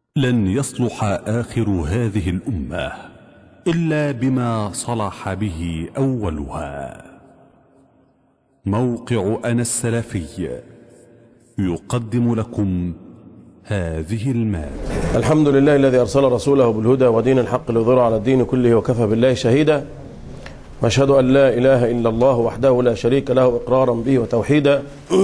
لن يصلح آخر هذه الأمة إلا بما صلح به أولها. موقع أنا السلفي يقدم لكم هذه المادة. الحمد لله الذي أرسل رسوله بالهدى ودين الحق ليظهره على الدين كله وكفى بالله شهيدا، وأشهد أن لا إله إلا الله وحده لا شريك له إقرارا به وتوحيدا،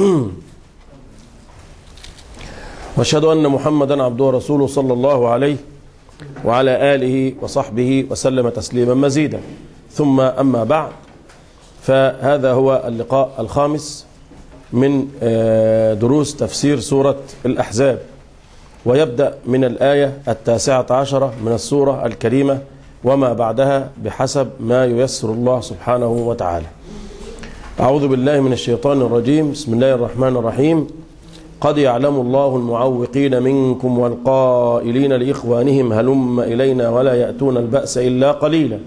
وأشهد أن محمدا عبده ورسوله صلى الله عليه وعلى آله وصحبه وسلم تسليما مزيدا. ثم أما بعد، فهذا هو اللقاء الخامس من دروس تفسير سورة الأحزاب، ويبدأ من الآية 19 من السورة الكريمة وما بعدها بحسب ما ييسر الله سبحانه وتعالى. أعوذ بالله من الشيطان الرجيم. بسم الله الرحمن الرحيم. قد يعلم الله المعوقين منكم والقائلين لإخوانهم هلم إلينا ولا يأتون البأس إلا قليلا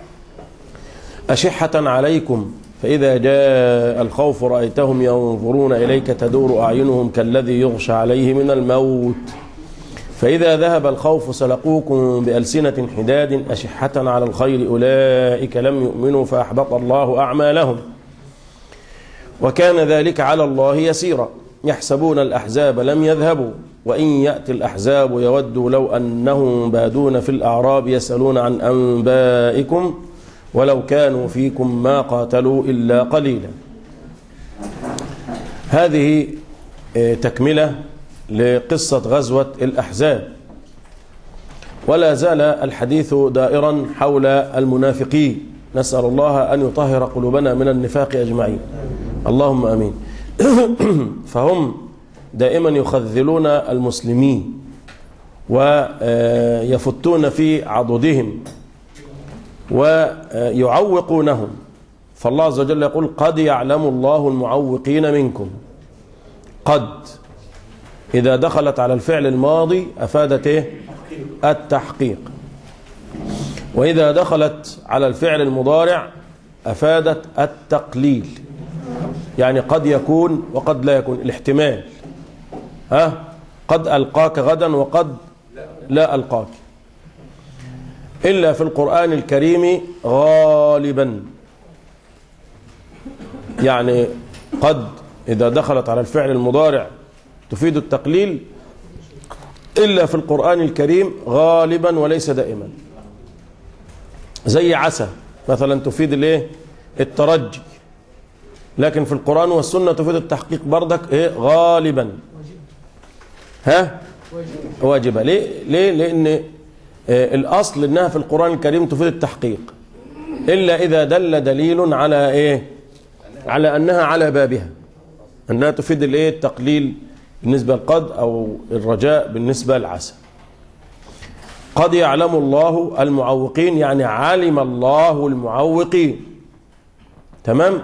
أشحة عليكم فإذا جاء الخوف رأيتهم ينظرون إليك تدور أعينهم كالذي يغشى عليه من الموت فإذا ذهب الخوف سلقوكم بألسنة حداد أشحة على الخير أولئك لم يؤمنوا فأحبط الله أعمالهم وكان ذلك على الله يسيرا يحسبون الأحزاب لم يذهبوا وإن يأتي الأحزاب يودوا لو أنهم بادون في الأعراب يسألون عن أنبائكم ولو كانوا فيكم ما قاتلوا إلا قليلا. هذه تكملة لقصة غزوة الأحزاب، ولا زال الحديث دائرا حول المنافقين، نسأل الله أن يطهر قلوبنا من النفاق أجمعين، اللهم أمين. فهم دائما يخذلون المسلمين ويفتون في عضدهم ويعوقونهم، فالله عز وجل يقول قد يعلم الله المعوقين منكم. قد إذا دخلت على الفعل الماضي أفادت إيه؟ التحقيق، وإذا دخلت على الفعل المضارع أفادت التقليل، يعني قد يكون وقد لا يكون، الاحتمال. قد ألقاك غدا وقد لا ألقاك، إلا في القرآن الكريم غالبا، يعني قد إذا دخلت على الفعل المضارع تفيد التقليل إلا في القرآن الكريم غالبا وليس دائما. زي عسى مثلا تفيد الايه؟ الترجي، لكن في القرآن والسنة تفيد التحقيق بردك ايه؟ غالبا. واجبة. ليه؟ لأن الأصل إنها في القرآن الكريم تفيد التحقيق، إلا إذا دل دليل على إيه؟ على أنها على بابها، أنها تفيد الإيه؟ التقليل بالنسبة للقد أو الرجاء بالنسبة للعسى. قد يعلم الله المعوقين، يعني علم الله المعوقين. تمام؟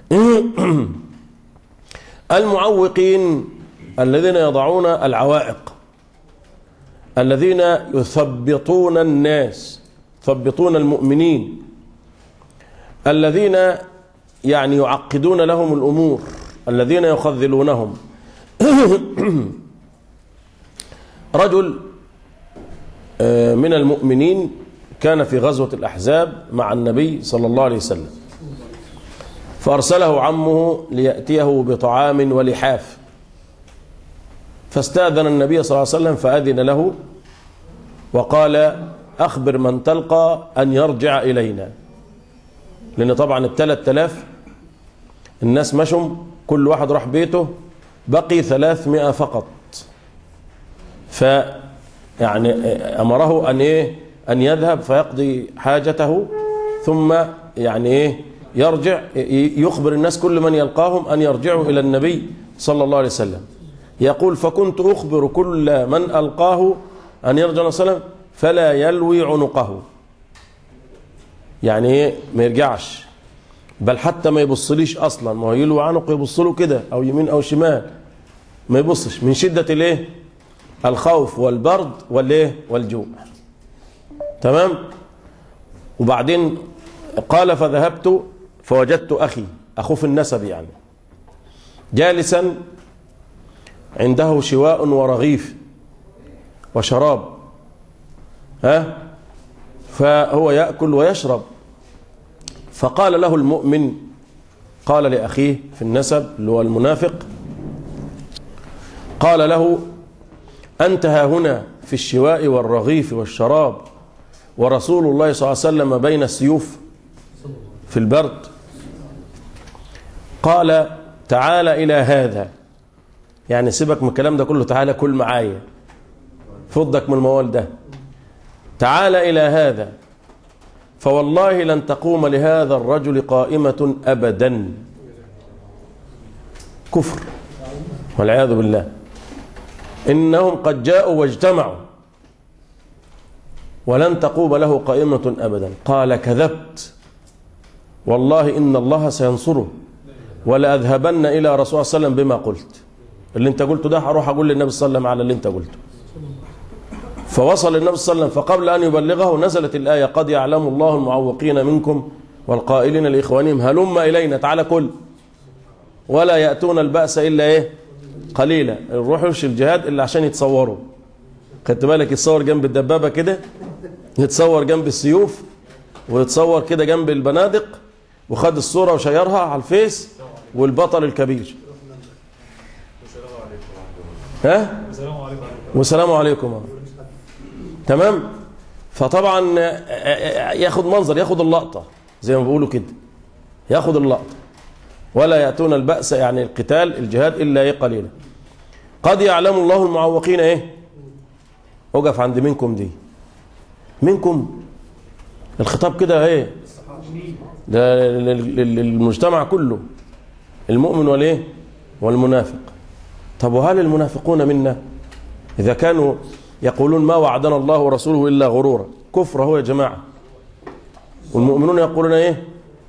المعوقين الذين يضعون العوائق، الذين يثبطون الناس، يثبطون المؤمنين، الذين يعني يعقدون لهم الأمور، الذين يخذلونهم. رجل من المؤمنين كان في غزوة الأحزاب مع النبي صلى الله عليه وسلم، فأرسله عمه ليأتيه بطعام ولحاف، فاستأذن النبي صلى الله عليه وسلم فأذن له وقال أخبر من تلقى أن يرجع إلينا، لأن طبعا 3000 الناس مشوا، كل واحد راح بيته، بقي 300 فقط، فيعني أمره أن إيه؟ أن يذهب فيقضي حاجته ثم يعني إيه؟ يرجع يخبر الناس كل من يلقاهم أن يرجعوا إلى النبي صلى الله عليه وسلم. يقول فكنت أخبر كل من ألقاه أن يرجع صلى الله عليه وسلم فلا يلوي عنقه، يعني إيه؟ ما يرجعش، بل حتى ما يبصليش أصلا، ما هو يلوي عنقه يبصله كده أو يمين أو شمال، ما يبصش من شدة الإيه؟ الخوف والبرد والإيه؟ والجوع. تمام؟ وبعدين قال فذهبت فوجدت أخي، أخوه في النسب يعني، جالسا عنده شواء ورغيف وشراب، فهو يأكل ويشرب. فقال له المؤمن، قال لأخيه في النسب اللي هو المنافق، قال له: أنت ها هنا في الشواء والرغيف والشراب ورسول الله صلى الله عليه وسلم بين السيوف في البرد. قال: تعال إلى هذا، يعني سيبك من الكلام ده كله، تعال كل معايا، فضك من الموال ده، تعال إلى هذا، فوالله لن تقوم لهذا الرجل قائمة أبدا. كفر والعياذ بالله. إنهم قد جاءوا واجتمعوا ولن تقوم له قائمة أبدا. قال: كذبت، والله إن الله سينصره، ولأذهبن إلى رسول الله صلى الله عليه وسلم بما قلت. اللي انت قلته ده هروح أقول للنبي صلى الله عليه وسلم على اللي انت قلته. فوصل النبي صلى الله عليه وسلم، فقبل أن يبلغه نزلت الآية: قد يعلم الله المعوقين منكم والقائلين لإخوانهم هلم إلينا، تعالى كل، ولا يأتون البأس إلا إيه؟ قليلا. الروحوش الجهاد اللي عشان يتصوروا، خدت بالك، يتصور جنب الدبابة كده، يتصور جنب السيوف، ويتصور كده جنب البنادق، وخد الصورة وشيرها على الفيس، والبطل الكبير. والسلام عليكم. تمام. فطبعا ياخد منظر، ياخد اللقطة زي ما بيقولوا كده، ياخد اللقطة. ولا يأتون البأس يعني القتال الجهاد إلا إيه؟ قليلا. قد يعلم الله المعوقين إيه؟ أقف عند منكم دي. منكم الخطاب كده إيه؟ ده للمجتمع كله، المؤمن والإيه؟ والمنافق. طب وهل المنافقون منا إذا كانوا يقولون ما وعدنا الله ورسوله إلا غرورا؟ كفر هو يا جماعة. والمؤمنون يقولون إيه؟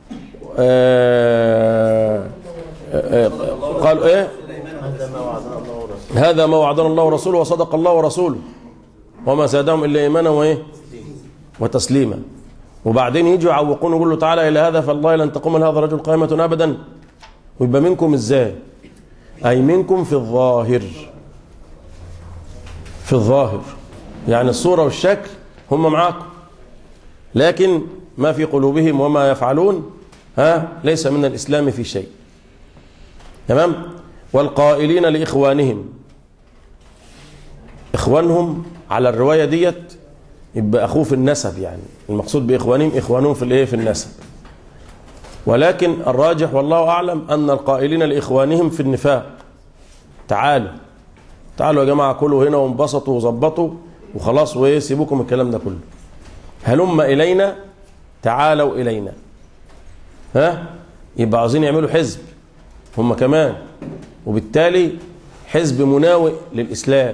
قالوا إيه؟ هذا ما وعدنا الله ورسوله وصدق الله ورسوله وما زادهم إلا إيمانا وإيه؟ وتسليما. وبعدين يجوا يعوقون ويقولوا تعالى إلى هذا فالله لن تقوم لهذا الرجل قائمة أبدا. ويبقى منكم إزاي؟ أي منكم في الظاهر، في الظاهر يعني الصورة والشكل هم معاكم، لكن ما في قلوبهم وما يفعلون ليس من الإسلام في شيء. تمام. والقائلين لإخوانهم، إخوانهم على الرواية ديت يبقى أخوه في النسب، يعني المقصود بإخوانهم إخوانهم في الإيه؟ في النسب. ولكن الراجح والله أعلم أن القائلين لإخوانهم في النفاق. تعالوا تعالوا يا جماعة، كلوا هنا وانبسطوا وظبطوا وخلاص، وسيبوكم الكلام ده كله. هلم إلينا، تعالوا إلينا. يبقى عاوزين يعملوا حزب هم كمان، وبالتالي حزب مناوئ للإسلام.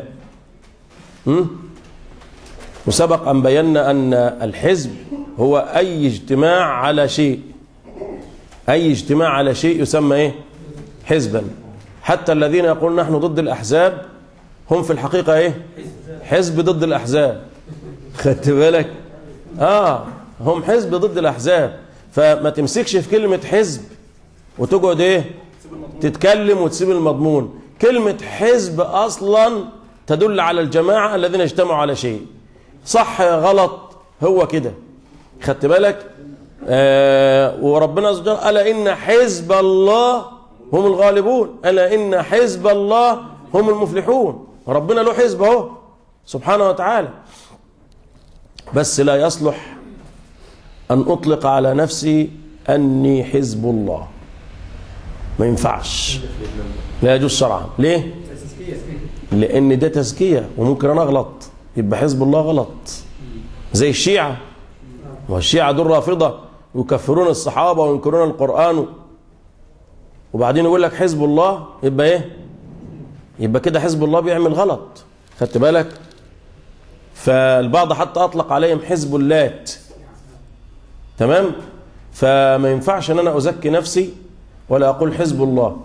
وسبق أن بينا أن الحزب هو أي اجتماع على شيء، أي اجتماع على شيء يسمى إيه؟ حزبا. حتى الذين يقولون نحن ضد الأحزاب هم في الحقيقة إيه؟ حزب ضد الأحزاب. خدت بالك؟ هم حزب ضد الأحزاب. فما تمسكش في كلمة حزب وتقعد إيه؟ تتكلم وتسيب المضمون. كلمة حزب أصلا تدل على الجماعة الذين اجتمعوا على شيء، صح غلط هو كده. خدت بالك؟ وربنا عز وجل ألا إن حزب الله هم الغالبون، ألا إن حزب الله هم المفلحون. ربنا له حزب اهو سبحانه وتعالى. بس لا يصلح أن أطلق على نفسي أني حزب الله، ما ينفعش، لا يجوز شرعا. ليه؟ لأن ده تزكية وممكن أنا أغلط، يبقى حزب الله غلط. زي الشيعة، والشيعة دول رافضة يكفرون الصحابة وينكرون القرآن، وبعدين يقول لك حزب الله، يبقى إيه؟ يبقى كده حزب الله بيعمل غلط. خدت بالك؟ فالبعض حتى أطلق عليهم حزب اللات. تمام؟ فما ينفعش أن أنا أزكي نفسي ولا أقول حزب الله.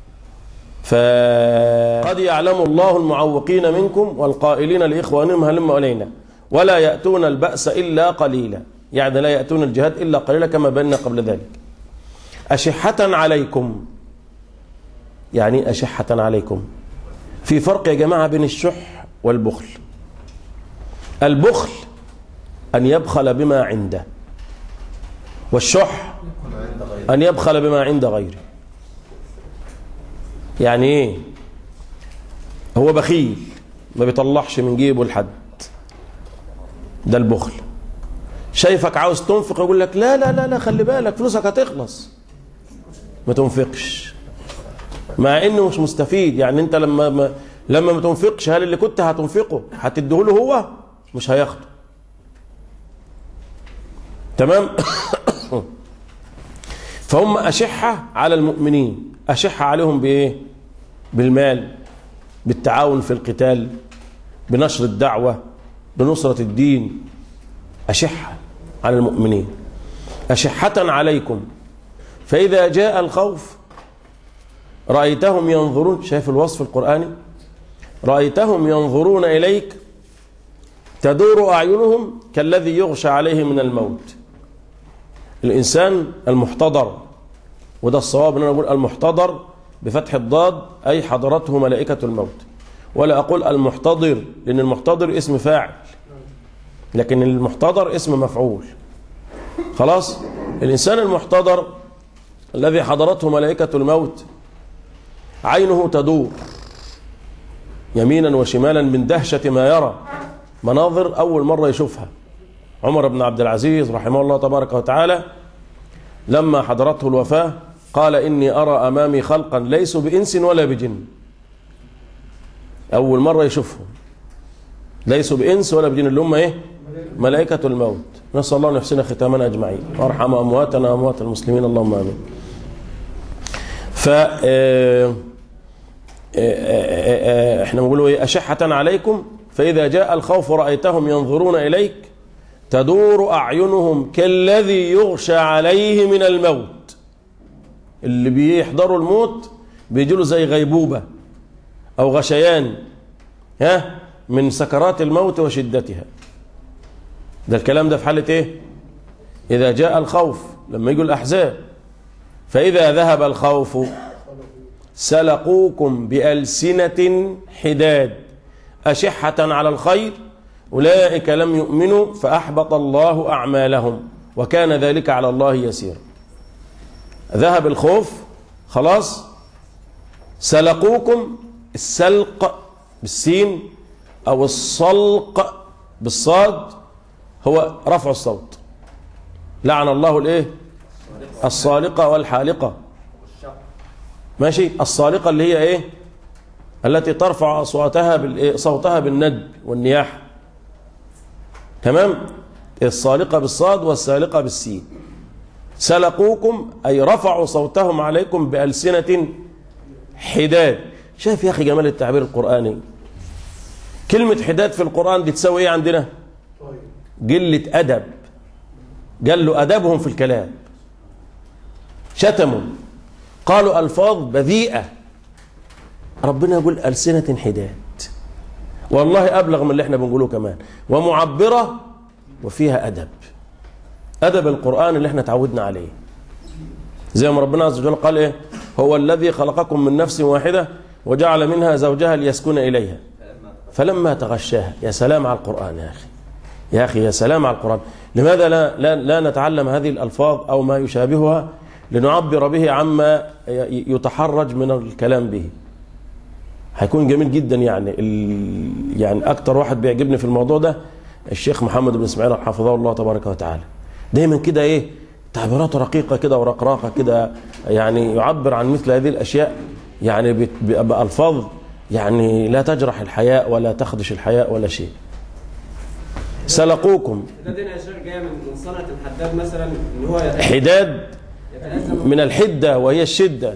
فقد يعلم الله المعوقين منكم والقائلين لإخوانهم هلم إلينا ولا يأتون البأس إلا قليلا، يعني لا يأتون الجهاد إلا قليلا كما بينا قبل ذلك. أشحة عليكم، يعني أشحة عليكم. في فرق يا جماعة بين الشح والبخل. البخل أن يبخل بما عنده، والشح أن يبخل بما عند غيره. يعني إيه؟ هو بخيل ما بيطلعش من جيبه لحد، ده البخل. شايفك عاوز تنفق يقول لك لا لا لا لا خلي بالك فلوسك هتخلص، ما تنفقش، مع انه مش مستفيد. يعني انت لما ما تنفقش، هل اللي كنت هتنفقه هتديهوله هو؟ مش هياخده. تمام. فهم أشحة على المؤمنين. أشحة عليهم بإيه؟ بالمال، بالتعاون في القتال، بنشر الدعوة، بنصرة الدين. أشحة على المؤمنين. أشحة عليكم فإذا جاء الخوف رأيتهم ينظرون. شايف الوصف القرآني؟ رأيتهم ينظرون إليك تدور أعينهم كالذي يغشى عليه من الموت. الإنسان المحتضر، وده الصواب أن أنا أقول المحتضر بفتح الضاد، أي حضرته ملائكة الموت، ولا أقول المحتضر، لأن المحتضر اسم فاعل، لكن المحتضر اسم مفعول. خلاص. الإنسان المحتضر الذي حضرته ملائكة الموت عينه تدور يمينا وشمالا من دهشة ما يرى، مناظر أول مرة يشوفها. عمر بن عبد العزيز رحمه الله تبارك وتعالى لما حضرته الوفاة قال إني أرى أمامي خلقا ليسوا بإنس ولا بجن. أول مرة يشوفهم، ليسوا بإنس ولا بجن، اللي هم إيه؟ ملائكة الموت. نسأل الله أن يحسن ختامنا أجمعين وارحم أمواتنا وأموات المسلمين، اللهم آمين. احنا بنقولوا ايه؟ أشحة عليكم فإذا جاء الخوف رأيتهم ينظرون إليك تدور أعينهم كالذي يغشى عليه من الموت. اللي بيحضروا الموت بيجيله زي غيبوبة أو غشيان من سكرات الموت وشدتها. ده الكلام ده في حالة ايه؟ إذا جاء الخوف، لما يجوا الأحزاب. فإذا ذهب الخوف سلقوكم بألسنة حداد أشحة على الخير أولئك لم يؤمنوا فأحبط الله أعمالهم وكان ذلك على الله يسير. ذهب الخوف خلاص، سلقوكم، السلق بالسين أو الصلق بالصاد هو رفع الصوت. لعن الله الايه؟ الصالقة والحالقة. ماشي. الصالقة اللي هي ايه؟ التي ترفع صوتها بالند والنياح. تمام. الصالقة بالصاد والسالقة بالسين. سلقوكم أي رفعوا صوتهم عليكم بألسنة حداد. شايف يا أخي جمال التعبير القرآني؟ كلمة حداد في القرآن دي تساوي ايه عندنا؟ قلة أدب. قالوا أدبهم في الكلام، شتموا، قالوا ألفاظ بذيئة. ربنا يقول ألسنة حداد، والله أبلغ من اللي احنا بنقوله كمان، ومعبرة وفيها أدب. أدب القرآن اللي احنا تعودنا عليه، زي ما ربنا عز وجل قال ايه؟ هو الذي خلقكم من نفس واحدة وجعل منها زوجها ليسكن إليها فلما تغشاها. يا سلام على القرآن يا أخي، يا أخي يا سلام على القرآن. لماذا لا نتعلم هذه الألفاظ أو ما يشابهها لنعبر به عما يتحرج من الكلام به؟ هيكون جميل جدا. يعني أكتر واحد بيعجبني في الموضوع ده الشيخ محمد بن اسماعيل حفظه الله تبارك وتعالى. دايما كده ايه؟ تعبيرات رقيقة كده ورقراقة كده، يعني يعبر عن مثل هذه الأشياء يعني بألفاظ يعني لا تجرح الحياء ولا تخدش الحياء ولا شيء. سلقوكم. الحداد هنا يا شيخ جايه من صنعة الحداد مثلا، ان هو حداد من الحدة وهي الشدة،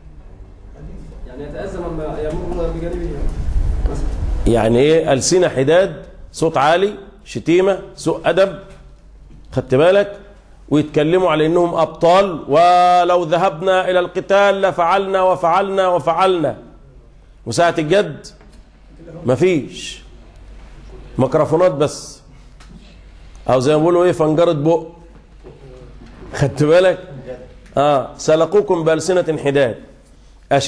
يعني يتأذى لما يمر بجانبه مثلا. يعني ايه؟ ألسنة حداد، صوت عالي، شتيمة، سوء أدب، خدت بالك؟ ويتكلموا على انهم أبطال، ولو ذهبنا إلى القتال لفعلنا وفعلنا وفعلنا، وساعة الجد مفيش، ميكروفونات بس، او زي ما بيقولوا ايه؟ فنجرة بق. خدت بالك؟ سلقوكم بألسنة حداد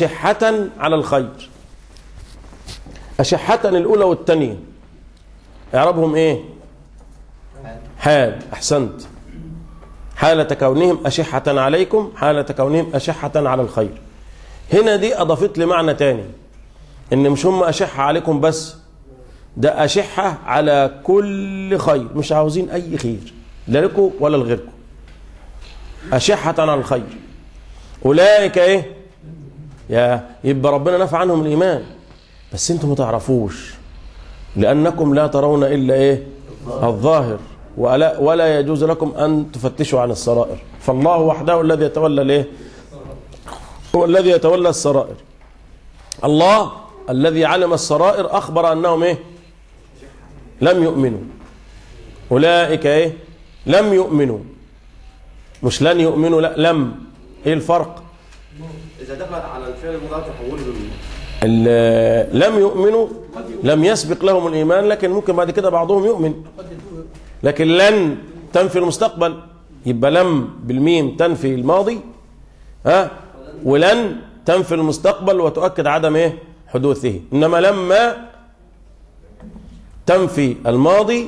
أشحة على الخير. أشحة الأولى والثانية. إعرابهم إيه؟ حال. أحسنت. حالة كونهم أشحة عليكم، حالة كونهم أشحة على الخير. هنا دي أضافت لي معنى تاني، إن مش هم أشحة عليكم بس، ده أشحة على كل خير، مش عاوزين أي خير لا لكم ولا لغيركم. أشحة على الخير. أولئك إيه؟ يبقى ربنا نفع عنهم الإيمان، بس أنتم ما تعرفوش لأنكم لا ترون إلا إيه؟ الظاهر، ولا يجوز لكم أن تفتشوا عن السرائر. فالله وحده الذي يتولى الإيه؟ هو الذي يتولى السرائر. الله الذي علم السرائر أخبر أنهم إيه؟ لم يؤمنوا. أولئك إيه؟ لم يؤمنوا، مش لن يؤمنوا، لا لم. إيه الفرق؟ إذا دخل على الفعل المضارع تحوله لم يؤمنوا لم يسبق لهم الإيمان، لكن ممكن بعد كده بعضهم يؤمن. لكن لن تنفي المستقبل، يبقى لم بالميم تنفي الماضي، ولن تنفي المستقبل وتؤكد عدم إيه؟ حدوثه. إنما لما تنفي الماضي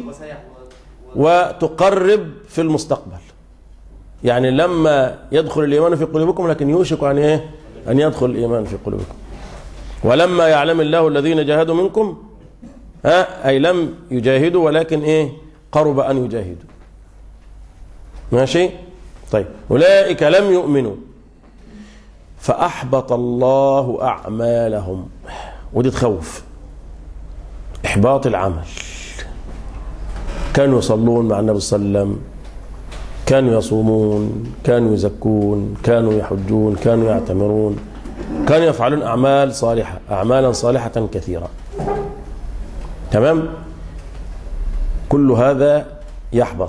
وتقرب في المستقبل. يعني لما يدخل الإيمان في قلوبكم، لكن يوشك عن إيه؟ أن يدخل الإيمان في قلوبكم. ولما يعلم الله الذين جاهدوا منكم، أي لم يجاهدوا ولكن إيه؟ قرب أن يجاهدوا. ماشي؟ طيب، أولئك لم يؤمنوا فأحبط الله أعمالهم. ودي تخوف، إحباط العمل. كانوا يصلون مع النبي صلى الله عليه وسلم، كانوا يصومون، كانوا يزكون، كانوا يحجون، كانوا يعتمرون، كانوا يفعلون أعمال صالحة، أعمالا صالحة كثيرة. تمام؟ كل هذا يحبط.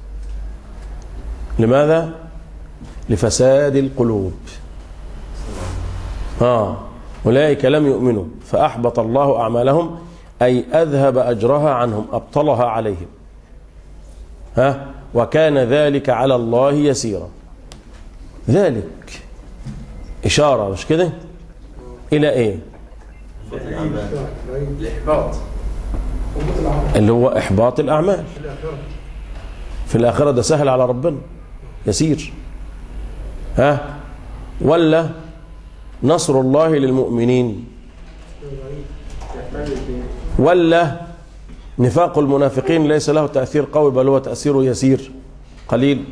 لماذا؟ لفساد القلوب. أولئك لم يؤمنوا فأحبط الله أعمالهم، أي أذهب أجرها عنهم، أبطلها عليهم. وكان ذلك على الله يسيرا. ذلك إشارة، مش كده؟ إلى إيه؟ الإحباط، اللي هو إحباط الأعمال في الآخرة. ده سهل على ربنا، يسير. ولا نصر الله للمؤمنين، ولا نفاق المنافقين ليس له تأثير قوي بل هو تأثيره يسير قليل.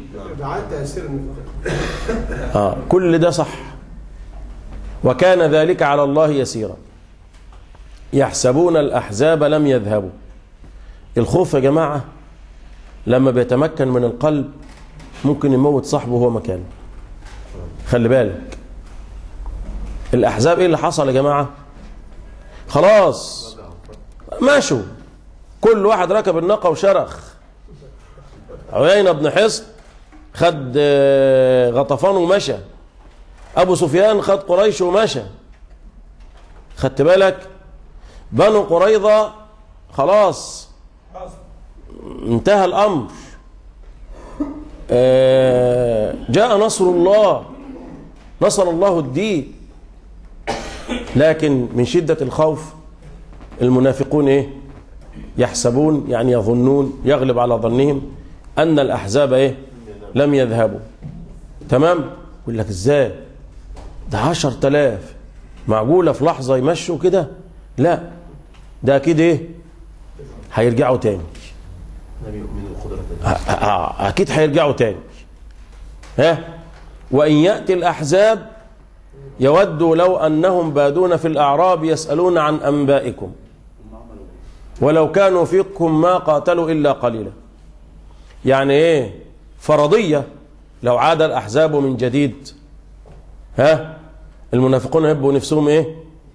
كل ده صح. وكان ذلك على الله يسيرا. يحسبون الأحزاب لم يذهبوا. الخوف يا جماعة لما بيتمكن من القلب ممكن يموت صاحبه وهو مكانه. خلي بالك، الأحزاب إيه اللي حصل يا جماعة؟ خلاص ماشوا، كل واحد ركب الناقة وشرخ. عيينة بن حصن خد غطفان ومشى، أبو سفيان خد قريش ومشى. خدت بالك؟ بنو قريظة خلاص انتهى الأمر. جاء نصر الله، نصر الله الدين. لكن من شدة الخوف المنافقون إيه؟ يحسبون، يعني يظنون، يغلب على ظنهم أن الأحزاب إيه؟ لم يذهبوا. تمام؟ يقول لك إزاي؟ ده 10,000 معقولة في لحظة يمشوا كده؟ لا، ده أكيد إيه؟ هيرجعوا تاني. أكيد هيرجعوا تاني. وإن يأتي الأحزاب يودوا لو أنهم بادون في الأعراب يسألون عن أنبائكم ولو كانوا فيكم ما قاتلوا إلا قليلا. يعني إيه؟ فرضية. لو عاد الأحزاب من جديد المنافقون يبقوا نفسهم إيه؟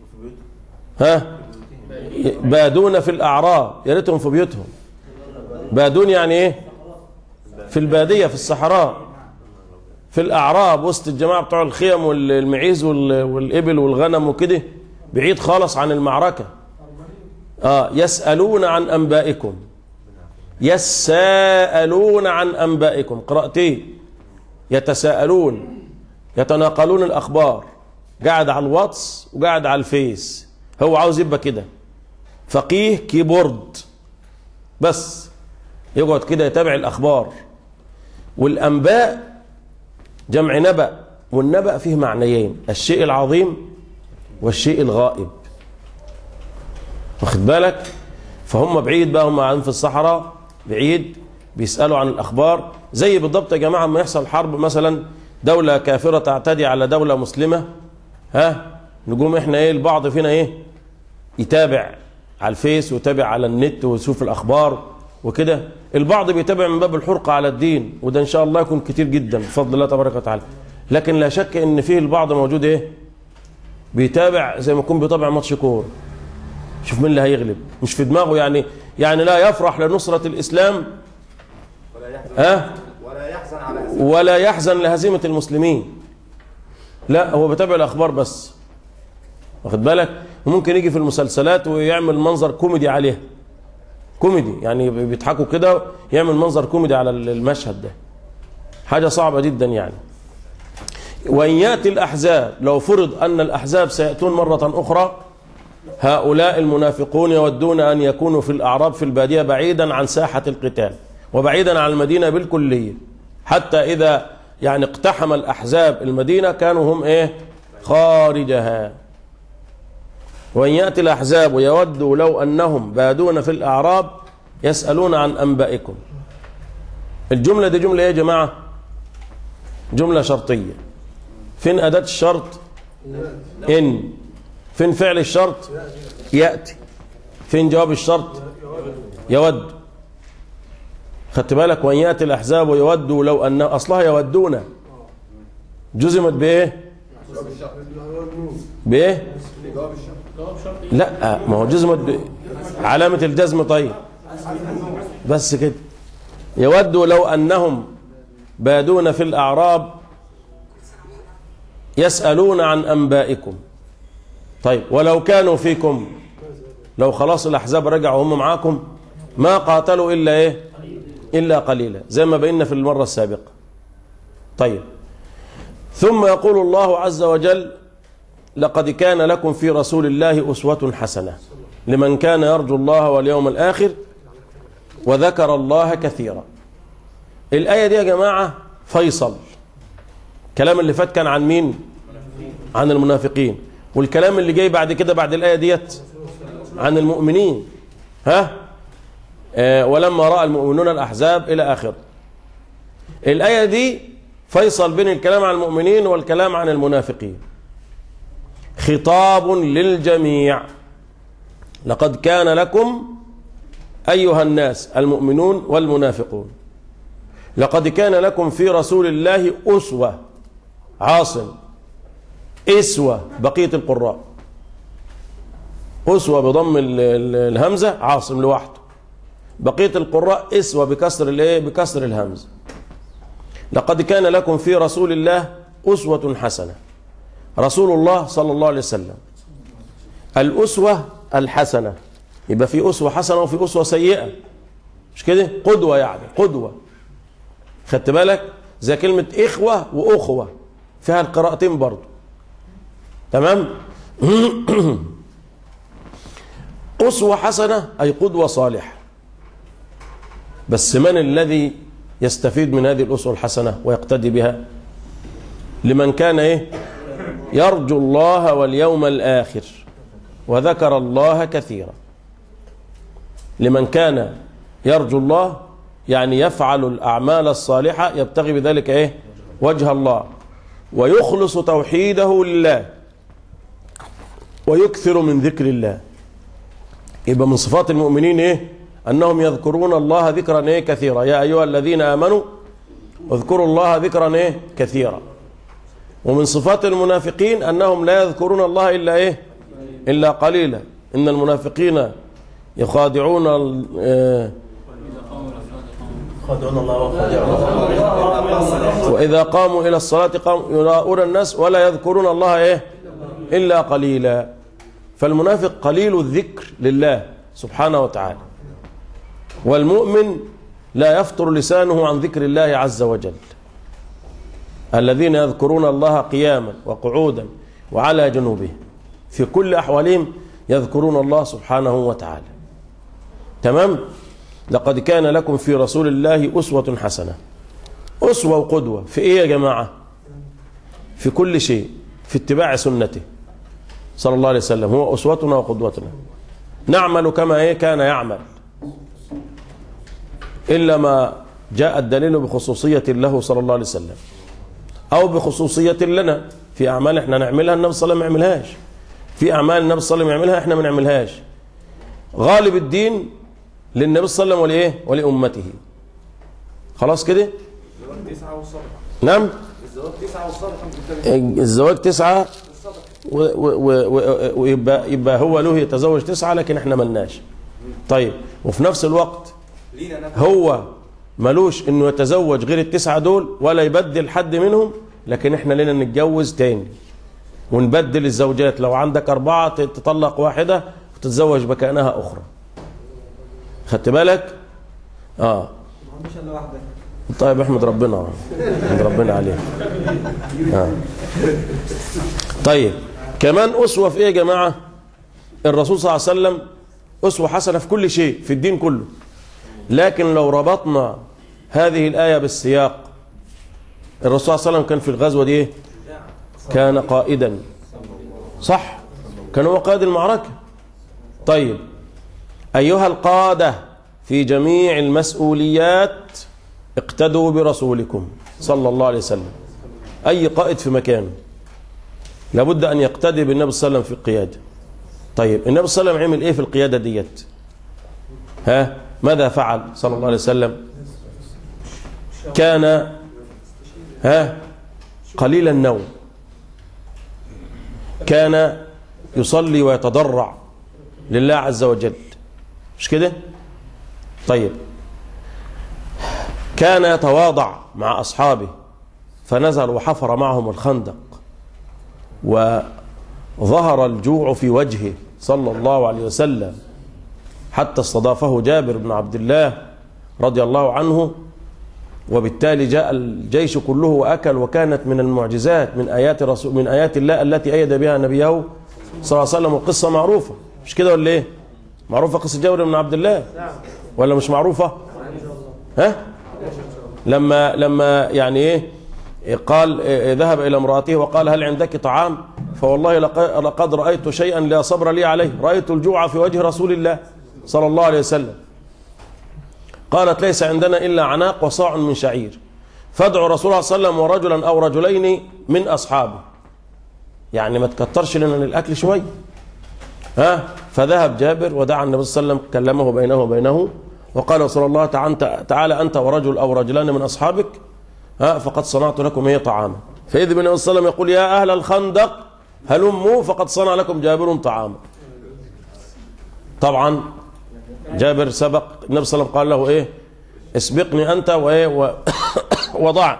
بادون في الأعراب، يا ريتهم في بيوتهم. بادون يعني إيه؟ في البادية، في الصحراء، في الأعراب، وسط الجماعة بتوع الخيم والمعيز والإبل والغنم وكده، بعيد خالص عن المعركة. يسألون عن أنبائكم، يساءلون عن أنبائكم. قرأتين يتساءلون، يتناقلون الأخبار. قاعد على الواتس وقاعد على الفيس، هو عاوز يبقى كده فقيه كيبورد. بس يقعد كده يتابع الأخبار. والأنباء جمع نبأ، والنبأ فيه معنيين: الشيء العظيم والشيء الغائب. واخد بالك؟ فهم بعيد بقى، هم قاعدين في الصحراء بعيد بيسألوا عن الأخبار. زي بالضبط يا جماعة ما يحصل حرب مثلا، دولة كافرة تعتدي على دولة مسلمة، نقوم احنا ايه البعض فينا ايه يتابع على الفيس ويتابع على النت ويشوف الأخبار وكده. البعض بيتابع من باب الحرقة على الدين، وده إن شاء الله يكون كتير جدا بفضل الله تبارك وتعالى. لكن لا شك إن فيه البعض موجود ايه بيتابع زي ما يكون بيتابع ماتش كورة، شوف مين اللي هيغلب، مش في دماغه يعني لا يفرح لنصرة الإسلام ولا يحزن لهزيمة المسلمين. لا، هو بيتابع الأخبار بس. واخد بالك؟ ممكن يجي في المسلسلات ويعمل منظر كوميدي عليها، كوميدي يعني بيضحكوا كده، يعمل منظر كوميدي على المشهد ده. حاجة صعبة جدا يعني. وإن يأتي الأحزاب، لو فرض أن الأحزاب سيأتون مرة أخرى، هؤلاء المنافقون يودون أن يكونوا في الأعراب في البادية بعيدا عن ساحة القتال وبعيدا عن المدينة بالكلية، حتى إذا يعني اقتحم الأحزاب المدينة كانوا هم ايه خارجها. وإن يأتي الأحزاب ويودوا لو أنهم بادون في الأعراب يسألون عن أنبائكم. الجملة دي جملة ايه يا جماعة؟ جملة شرطية. فين أداة الشرط؟ إن. فين فعل الشرط؟ يأتي. فين جواب الشرط؟ يود. خدت بالك؟ وإن يأتي الأحزاب ويودوا لو أن أصلها يودون، جزمت بإيه؟ بإيه؟ لا، ما هو جزمت علامة الجزم. طيب بس كده. يودوا لو أنهم بادون في الأعراب يسألون عن أنبائكم. طيب ولو كانوا فيكم، لو خلاص الأحزاب رجعوا هم معاكم ما قاتلوا إلا إيه؟ إلا قليلا، زي ما بينا في المرة السابقة. طيب ثم يقول الله عز وجل: لقد كان لكم في رسول الله أسوة حسنة لمن كان يرجو الله واليوم الآخر وذكر الله كثيرا. الآية دي يا جماعة فيصل. الكلام اللي فات كان عن مين؟ عن المنافقين. والكلام اللي جاي بعد كده بعد الآية ديت عن المؤمنين. ولما رأى المؤمنون الأحزاب إلى آخر. الآية دي فيصل بين الكلام عن المؤمنين والكلام عن المنافقين، خطاب للجميع. لقد كان لكم أيها الناس المؤمنون والمنافقون، لقد كان لكم في رسول الله أسوة، عاصم، إسوة بقية القراء، أسوة بضم الهمزة، عاصم لوحده، بقية القراء إسوة بكسر بكسر الهمزة. لقد كان لكم في رسول الله أسوة حسنة. رسول الله صلى الله عليه وسلم، الأسوة الحسنة، يبقى في أسوة حسنة وفي أسوة سيئة، مش كده؟ قدوة يعني، قدوة. خدت بالك؟ زي كلمة إخوة وأخوة فيها القراءتين برضو. تمام؟ أسوة حسنة أي قدوة صالحة. بس من الذي يستفيد من هذه الأسوة الحسنة ويقتدي بها؟ لمن كان يرجو الله واليوم الآخر وذكر الله كثيرا. لمن كان يرجو الله يعني يفعل الأعمال الصالحة يبتغي بذلك وجه الله، ويخلص توحيده لله ويكثر من ذكر الله. يبقى من صفات المؤمنين أنهم يذكرون الله ذكرا كثيرا. يا أيها الذين آمنوا اذكروا الله ذكرا كثيرا. ومن صفات المنافقين أنهم لا يذكرون الله إلا قليلا. إن المنافقين يخادعون وإذا قاموا إلى الصلاة قاموا يراءون الناس ولا يذكرون الله إلا قليلا. فالمنافق قليل الذكر لله سبحانه وتعالى، والمؤمن لا يفطر لسانه عن ذكر الله عز وجل. الذين يذكرون الله قياما وقعودا وعلى جنوبهم، في كل أحوالهم يذكرون الله سبحانه وتعالى. تمام؟ لقد كان لكم في رسول الله أسوة حسنة. أسوة وقدوة في إيه يا جماعة؟ في كل شيء، في اتباع سنته صلى الله عليه وسلم، هو أسوتنا وقدوتنا. نعمل كما إيه كان يعمل، إلا ما جاء الدليل بخصوصية له صلى الله عليه وسلم أو بخصوصية لنا في أعمال إحنا نعملها النبي صلى الله عليه وسلم ما يعملهاش، في أعمال النبي صلى الله عليه وسلم يعملها إحنا ما نعملهاش. غالب الدين للنبي صلى الله عليه وسلم ولإيه؟ ولأمته. خلاص كده؟ نعم، الزواج 9 ويبقى هو له يتزوج 9 لكن احنا ملناش. طيب، وفي نفس الوقت هو ملوش انه يتزوج غير ال9 دول ولا يبدل حد منهم، لكن احنا لنا نتجوز تاني ونبدل الزوجات. لو عندك 4 تطلق واحدة وتتزوج مكانها أخرى. خدت بالك؟ طيب احمد ربنا، احمد ربنا عليه. طيب، كمان أسوة في ايه يا جماعة؟ الرسول صلى الله عليه وسلم أسوة حسنة في كل شيء في الدين كله. لكن لو ربطنا هذه الآية بالسياق، الرسول صلى الله عليه وسلم كان في الغزوة دي ايه؟ كان قائدا، صح؟ كان هو قائد المعركة. طيب، أيها القادة في جميع المسؤوليات اقتدوا برسولكم صلى الله عليه وسلم. أي قائد في مكانه لابد أن يقتدي بالنبي صلى الله عليه وسلم في القيادة. طيب، النبي صلى الله عليه وسلم عمل إيه في القيادة ديت؟ ماذا فعل صلى الله عليه وسلم؟ كان قليل النوم، كان يصلي ويتضرع لله عز وجل، مش كده؟ طيب، كان يتواضع مع أصحابه فنزل وحفر معهم الخندق، وظهر الجوع في وجهه صلى الله عليه وسلم حتى استضافه جابر بن عبد الله رضي الله عنه، وبالتالي جاء الجيش كله وأكل. وكانت من المعجزات من آيات الله التي أيد بها نبيه صلى الله عليه وسلم. القصة معروفة، مش كده ولا إيه؟ معروفة قصة جابر بن عبد الله ولا مش معروفة؟ لما يعني إيه قال ذهب إلى امرأته وقال هل عندك طعام؟ فوالله لقد رأيت شيئا لا صبر لي عليه، رأيت الجوع في وجه رسول الله صلى الله عليه وسلم. قالت ليس عندنا إلا عناق وصاع من شعير، فادعوا رسول الله صلى الله عليه وسلم ورجلا أو رجلين من أصحابه، يعني ما تكترش لنا للأكل شوي. فذهب جابر ودعا النبي صلى الله عليه وسلم، كلمه بينه وبينه وقال رسول الله تعالى أنت ورجل أو رجلان من أصحابك فقد صنعت لكم هي طعاما. فإذ بالنبي صلى الله عليه وسلم يقول يا أهل الخندق هلموا فقد صنع لكم جابر طعاما. طبعا جابر سبق النبي صلى الله عليه وسلم، قال له ايه؟ اسبقني انت وضع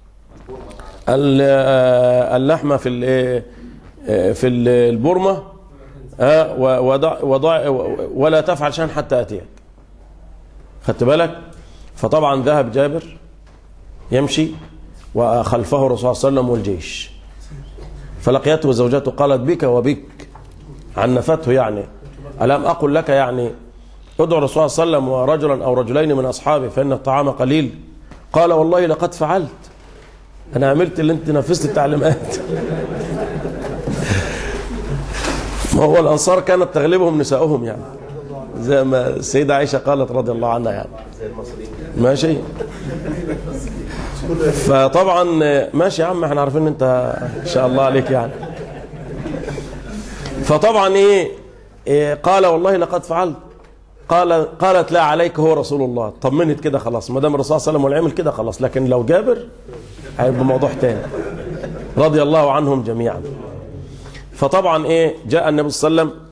اللحمه في البرمه وضع ولا تفعل شيئا حتى اتيك. خدت بالك؟ فطبعا ذهب جابر يمشي وخلفه الرسول صلى الله عليه وسلم والجيش، فلقيته زوجته قالت بك وبك، عنفته يعني ألم أقل لك يعني ادعو الرسول صلى الله عليه وسلم ورجلا أو رجلين من أصحابه فإن الطعام قليل؟ قال والله لقد فعلت، أنا عملت اللي أنت نفذت التعليمات. ما هو الأنصار كانت تغلبهم نساؤهم يعني، زي ما السيدة عائشة قالت رضي الله عنها يعني، ماشي. فطبعا ماشي يا عم، احنا عارفين انت ان شاء الله عليك يعني. فطبعا قال والله لقد فعلت. قالت لا عليك هو رسول الله. طمنت كده خلاص، ما دام الرسول صلى الله عليه وسلم والعمل كده خلاص، لكن لو جابر هيبقى موضوع تاني رضي الله عنهم جميعا. فطبعا جاء النبي صلى الله عليه وسلم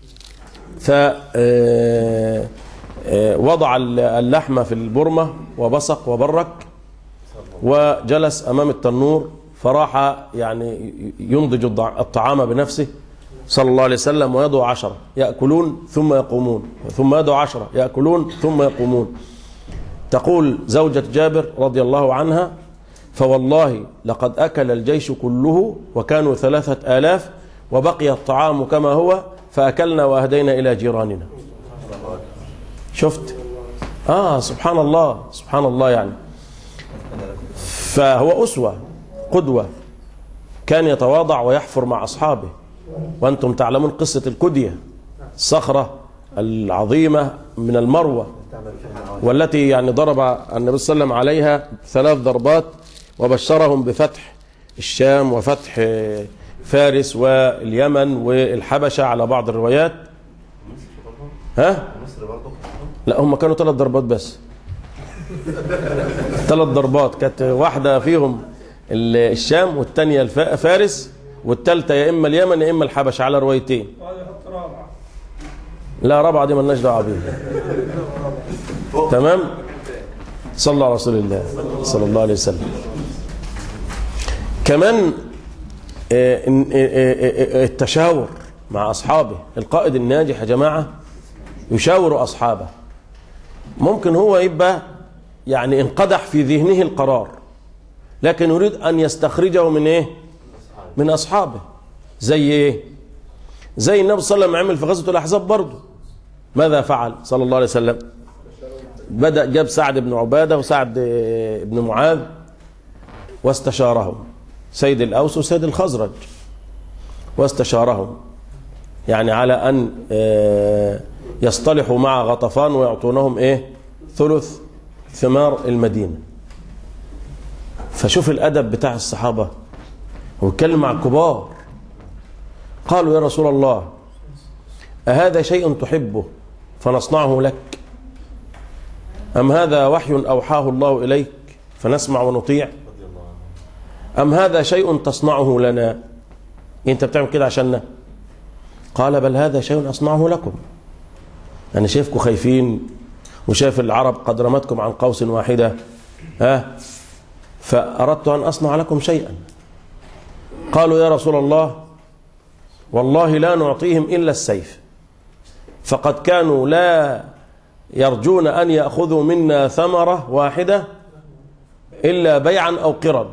فوضع اللحمة في البرمة وبصق وبرك وجلس أمام التنور، فراح يعني ينضج الطعام بنفسه صلى الله عليه وسلم، ويدعو 10 يأكلون ثم يقومون، ثم يدعو 10 يأكلون ثم يقومون. تقول زوجة جابر رضي الله عنها فوالله لقد أكل الجيش كله وكانوا 3000 وبقي الطعام كما هو، فأكلنا وأهدينا إلى جيراننا. شفت سبحان الله سبحان الله. يعني فهو أسوة قدوة، كان يتواضع ويحفر مع أصحابه. وأنتم تعلمون قصة الكدية، الصخرة العظيمة من المروة، والتي يعني ضرب النبي صلى الله عليه وسلم عليها 3 ضربات وبشرهم بفتح الشام وفتح فارس واليمن والحبشة على بعض الروايات. ها؟ لا، هم كانوا 3 ضربات بس. 3 ضربات، كانت واحدة فيهم الشام والثانية فارس والثالثة يا إما اليمن يا إما الحبشة على روايتين. لا، رابعة دي مالناش دعوة بيها. تمام؟ صلى الله على رسول الله صلى الله عليه وسلم. كمان التشاور مع أصحابه. القائد الناجح يا جماعة يشاور أصحابه. ممكن هو يبقى يعني انقدح في ذهنه القرار، لكن يريد أن يستخرجه من إيه؟ من أصحابه. زي إيه؟ زي النبي صلى الله عليه وسلم عمل في غزوة الأحزاب برضه. ماذا فعل صلى الله عليه وسلم؟ بدأ جاب سعد بن عبادة وسعد بن معاذ واستشارهم، سيد الأوس وسيد الخزرج، واستشارهم يعني على أن يصطلحوا مع غطفان ويعطونهم إيه؟ 3 ثمار المدينة. فشوف الأدب بتاع الصحابة، هو يتكلم مع الكبار. قالوا يا رسول الله أهذا شيء تحبه فنصنعه لك، أم هذا وحي أوحاه الله إليك فنسمع ونطيع، أم هذا شيء تصنعه لنا، أنت بتعمل كده عشاننا؟ قال بل هذا شيء أصنعه لكم، أنا شايفكم خايفين وشايف العرب قد رمتكم عن قوس واحدة، فأردت أن أصنع لكم شيئا. قالوا يا رسول الله والله لا نعطيهم إلا السيف، فقد كانوا لا يرجون أن يأخذوا منا ثمرة واحدة إلا بيعا أو قرا،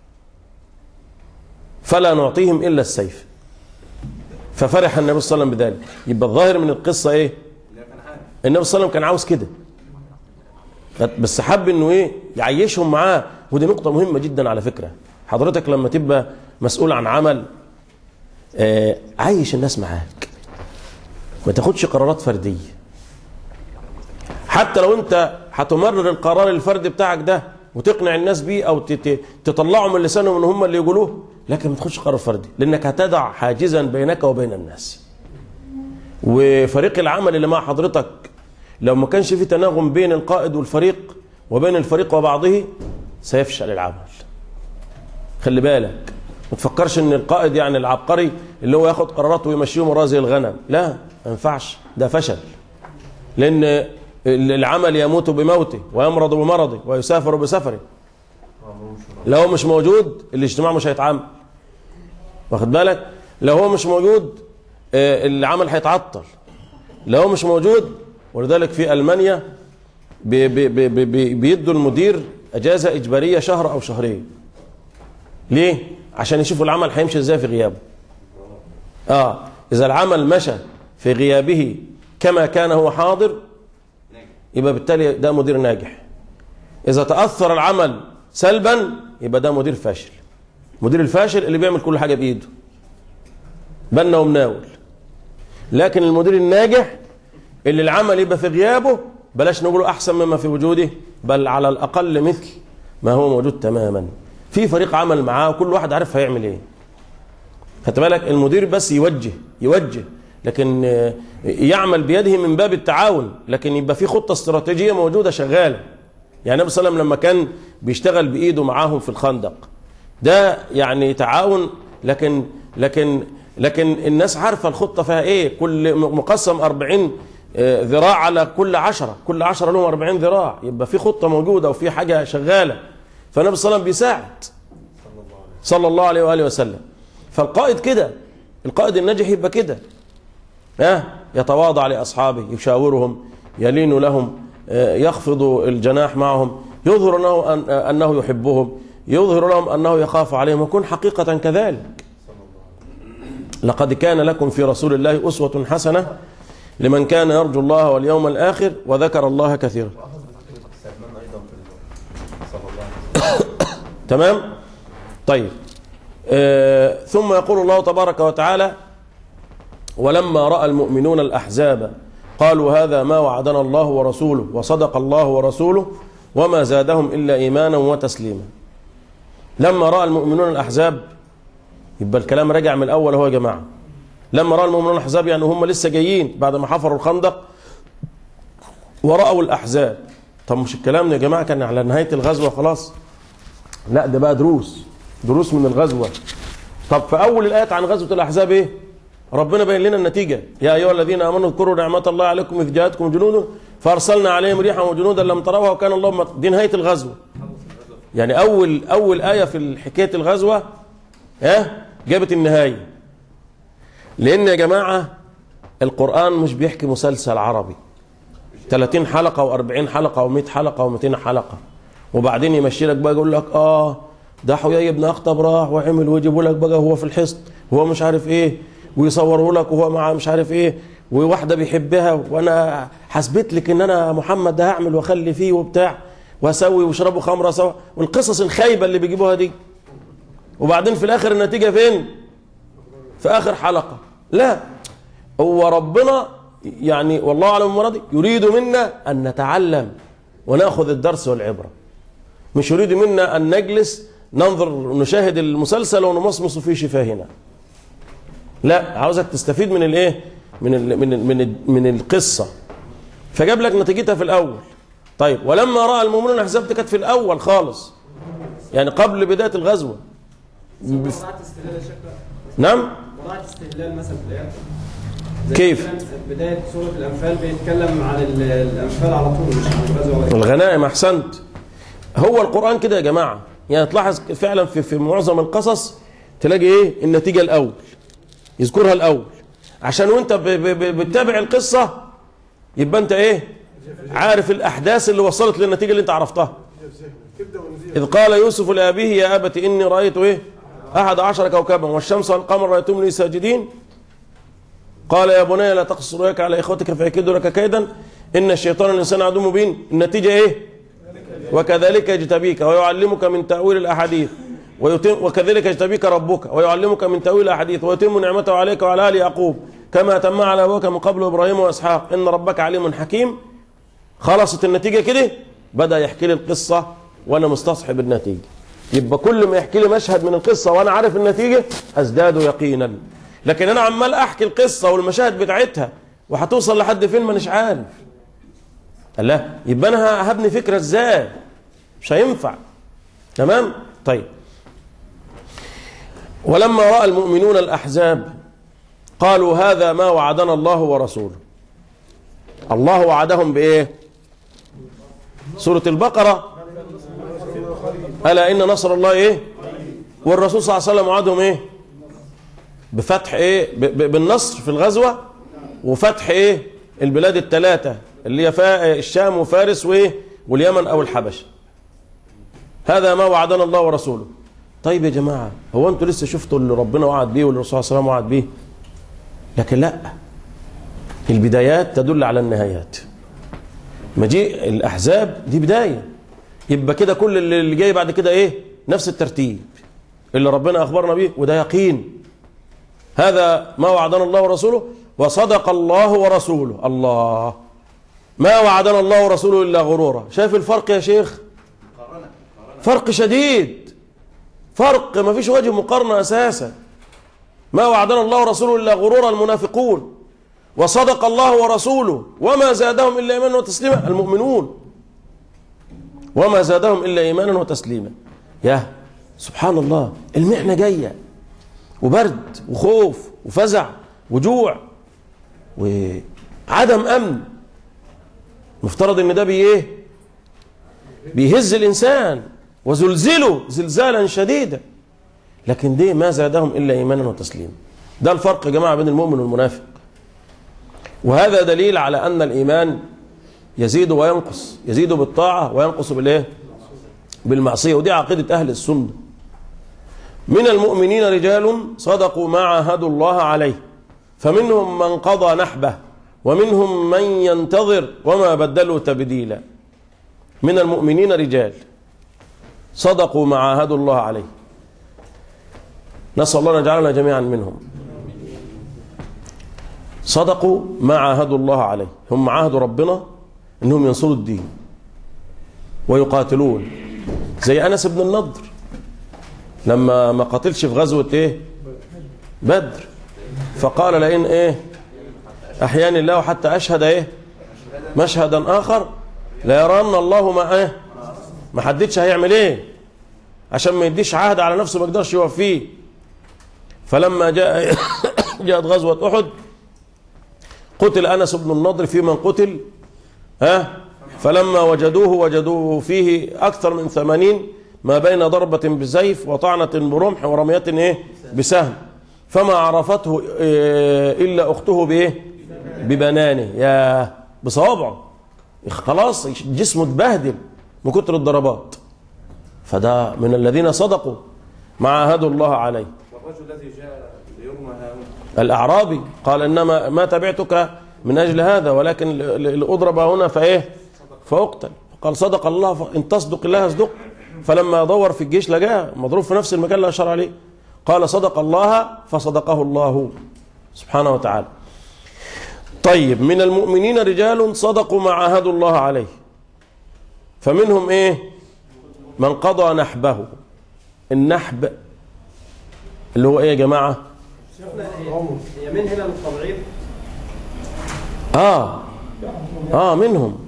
فلا نعطيهم إلا السيف. ففرح النبي صلى الله عليه وسلم بذلك. يبقى الظاهر من القصة إيه؟ النبي صلى الله عليه وسلم كان عاوز كده، بس حب إنه إيه؟ يعيشهم معاه. ودي نقطة مهمة جدا على فكرة. حضرتك لما تبقى مسؤول عن عمل عايش الناس معاك، ما تاخدش قرارات فردية. حتى لو انت هتمرر القرار الفردي بتاعك ده وتقنع الناس بيه او تطلعوا من لسانهم ان هم اللي يقولوه، لكن ما تاخدش قرار فردي، لانك هتدع حاجزا بينك وبين الناس. وفريق العمل اللي مع حضرتك لو ما كانش في تناغم بين القائد والفريق وبين الفريق وبعضه سيفشل العمل. خلي بالك، ما تفكرش ان القائد يعني العبقري اللي هو ياخد قراراته ويمشيهم وراه زي الغنم. لا، ما ينفعش، ده فشل. لان العمل يموت بموته ويمرض بمرضه ويسافر بسفره. لو هو مش موجود الاجتماع مش هيتعمل، واخد بالك؟ لو هو مش موجود العمل هيتعطل. لو هو مش موجود، ولذلك في ألمانيا بيدوا المدير اجازه اجباريه شهر او شهرين. ليه؟ عشان يشوفوا العمل هيمشي ازاي في غيابه. اذا العمل مشى في غيابه كما كان هو حاضر يبقى بالتالي ده مدير ناجح. اذا تأثر العمل سلبا يبقى ده مدير فاشل. مدير الفاشل اللي بيعمل كل حاجة بايده بنا ومناول. لكن المدير الناجح اللي العمل يبقى في غيابه بلاش نقوله احسن مما في وجوده، بل على الاقل مثل ما هو موجود تماما. في فريق عمل معاه وكل واحد عارف هيعمل ايه. خدت بالك؟ المدير بس يوجه لكن يعمل بيده من باب التعاون، لكن يبقى في خطة استراتيجية موجودة شغالة. يعني النبي صلى الله عليه وسلم لما كان بيشتغل بإيده معاهم في الخندق ده يعني تعاون، لكن الناس عارفة الخطة فيها ايه. كل مقسم 40 ذراع على كل 10، كل 10 لهم 40 ذراع، يبقى في خطة موجودة وفي حاجة شغالة. فالنبي صلى الله عليه وسلم بيساعد صلى الله عليه وآله وسلم. فالقائد كده، القائد الناجح يبقى كده، يتواضع لأصحابه، يشاورهم، يلين لهم، يخفض الجناح معهم، يظهر له أنه يحبهم، يظهر لهم أنه يخاف عليهم، ويكون حقيقة كذلك. لقد كان لكم في رسول الله أسوة حسنة لمن كان يرجو الله واليوم الآخر وذكر الله كثيرا. تمام؟ طيب ثم يقول الله تبارك وتعالى: ولما رأى المؤمنون الأحزاب قالوا هذا ما وعدنا الله ورسوله وصدق الله ورسوله وما زادهم إلا إيمانا وتسليما. لما رأى المؤمنون الأحزاب، يبقى الكلام رجع من الأول هو يا جماعة. لما رأى المؤمنون الأحزاب يعني هم لسه جايين بعد ما حفروا الخندق ورأوا الأحزاب. طب مش الكلام يا جماعة كان على نهاية الغزوة خلاص؟ لا، ده بقى دروس من الغزوة. طب في أول الآيات عن غزوة الأحزاب إيه؟ ربنا بين لنا النتيجة: يا أيها الذين آمنوا اذكروا نعمة الله عليكم إذ جاءتكم جنود فأرسلنا عليهم ريحا وجنودا لم تروها وكان الله دي نهاية الغزوة. يعني أول آية في حكاية الغزوة جابت النهاية. لأن يا جماعة القرآن مش بيحكي مسلسل عربي 30 حلقة و40 حلقة و100 حلقة و200 حلقة وبعدين يمشي لك بقى يقول لك ده حيي بن أخطب راح وعمل ويجيبوا لك بقى هو في الحصن وهو مش عارف ايه ويصوروا لك وهو مع مش عارف ايه وواحدة بيحبها وانا حسبت لك ان انا محمد ده هعمل واخلي فيه وبتاع واسوي واشربوا خمره سوا والقصص الخايبه اللي بيجيبوها دي. وبعدين في الاخر النتيجه فين؟ في اخر حلقه. لا، هو ربنا يعني والله اعلم مرادي يريد منا ان نتعلم وناخذ الدرس والعبره، مش يريد منا ان نجلس ننظر نشاهد المسلسل ونمصمص في شفاهنا. لا، عاوزك تستفيد من الايه؟ من القصه. فجاب لك نتيجتها في الاول. طيب ولما راى المؤمنون الاحزاب كانت في الاول خالص، يعني قبل بدايه الغزوه. نعم؟ وضعت استهلال مثلا في الايات. كيف؟ بدايه سوره الانفال بيتكلم عن الانفال على طول مش عن الغزوه. الغنائم. احسنت. هو القران كده يا جماعه، يعني تلاحظ فعلا في معظم القصص تلاقي ايه؟ النتيجه الاول يذكرها الاول، عشان وانت بتتابع القصه يبقى انت ايه؟ عارف الاحداث اللي وصلت للنتيجه اللي انت عرفتها. اذ قال يوسف لابيه يا ابت اني رايت ايه؟ 11 كوكبا والشمس والقمر رايتهم لي ساجدين قال يا بني لا تقصص رؤياك على اخوتك فيكيدوا لك كيدا ان الشيطان الانسان عدو مبين. النتيجه ايه؟ وكذلك يجتبيك ويعلمك من تاويل الاحاديث وكذلك يجتبيك ربك ويعلمك من تاويل الاحاديث ويتم نعمته عليك وعلى ال يعقوب كما تم على ابوك من قبل ابراهيم واسحاق ان ربك عليم حكيم. خلصت النتيجه كده، بدا يحكي لي القصه وانا مستصحب النتيجه. يبقى كل ما يحكي لي مشهد من القصه وانا عارف النتيجه ازداد يقينا. لكن انا عمال احكي القصه والمشاهد بتاعتها وهتوصل لحد فين ما اناش عارف. لا، يبقى انا هبني فكره ازاي؟ مش هينفع. تمام؟ طيب ولما راى المؤمنون الاحزاب قالوا هذا ما وعدنا الله ورسوله. الله وعدهم بايه؟ سوره البقره الا ان نصر الله ايه؟ والرسول صلى الله عليه وسلم وعدهم ايه؟ بفتح ايه؟ بالنصر في الغزوه وفتح ايه؟ البلاد الثلاثه اللي هي الشام وفارس وايه؟ واليمن او الحبشه. هذا ما وعدنا الله ورسوله. طيب يا جماعه، هو انتوا لسه شفتوا اللي ربنا وعد بيه والرسول صلى الله عليه وسلم وعد بيه؟ لكن لا، البدايات تدل على النهايات. مجيء الاحزاب دي بدايه، يبقى كده كل اللي جاي بعد كده ايه؟ نفس الترتيب اللي ربنا اخبرنا بيه، وده يقين. هذا ما وعدنا الله ورسوله وصدق الله ورسوله. الله، ما وعدنا الله ورسوله الا غرورا. شايف الفرق يا شيخ؟ فرق شديد، فرق ما فيش وجه مقارنه اساسا. ما وعدنا الله ورسوله الا غرورا المنافقون، وصدق الله ورسوله وما زادهم الا ايمانا وتسليما المؤمنون، وما زادهم الا ايمانا وتسليما. يا سبحان الله، المحنه جايه وبرد وخوف وفزع وجوع وعدم امن. مفترض ان ده بيهز الانسان وزلزله زلزالا شديدا، لكن دي ما زادهم الا ايمانا وتسليما. ده الفرق يا جماعه بين المؤمن والمنافق. وهذا دليل على ان الايمان يزيد وينقص، يزيد بالطاعه وينقص بالايه؟ بالمعصيه. ودي عقيده اهل السنه. من المؤمنين رجال صدقوا ما عاهدوا الله عليه فمنهم من قضى نحبه ومنهم من ينتظر وما بدلوا تبديلا. من المؤمنين رجال صدقوا ما عاهدوا الله عليه. نسأل الله أن يجعلنا جميعا منهم. صدقوا ما عاهدوا الله عليه، هم عاهدوا ربنا أنهم ينصروا الدين ويقاتلون، زي أنس بن النضر لما ما قاتلش في غزوة بدر، فقال لئن أحياني الله حتى أشهد مشهدا آخر لا يران الله ما حددش هيعمل عشان ما يديش عهد على نفسه ما يقدرش يوفيه. فلما جاءت غزوة أحد قتل أنس بن النضر في من قتل، فلما وجدوه فيه أكثر من 80 ما بين ضربة بسيف وطعنة برمح ورمية بسهم، فما عرفته إلا أخته ببنانه، يا بصوابعه، خلاص جسمه اتبهدل من كتر الضربات. فده من الذين صدقوا ما عاهدوا الله عليه. والرجل الذي جاء ليرمى الأعرابي قال إنما ما تبعتك من أجل هذا ولكن لأضرب هنا فأقتل، قال صدق الله، إن تصدق الله يصدق. فلما دور في الجيش لقاه مضروب في نفس المكان اللي أشار عليه، قال صدق الله فصدقه الله سبحانه وتعالى. طيب، من المؤمنين رجال صدقوا ما عاهدوا الله عليه، فمنهم من قضى نحبه. النحب اللي هو يا جماعة؟ هي من هنا للتضعيف. منهم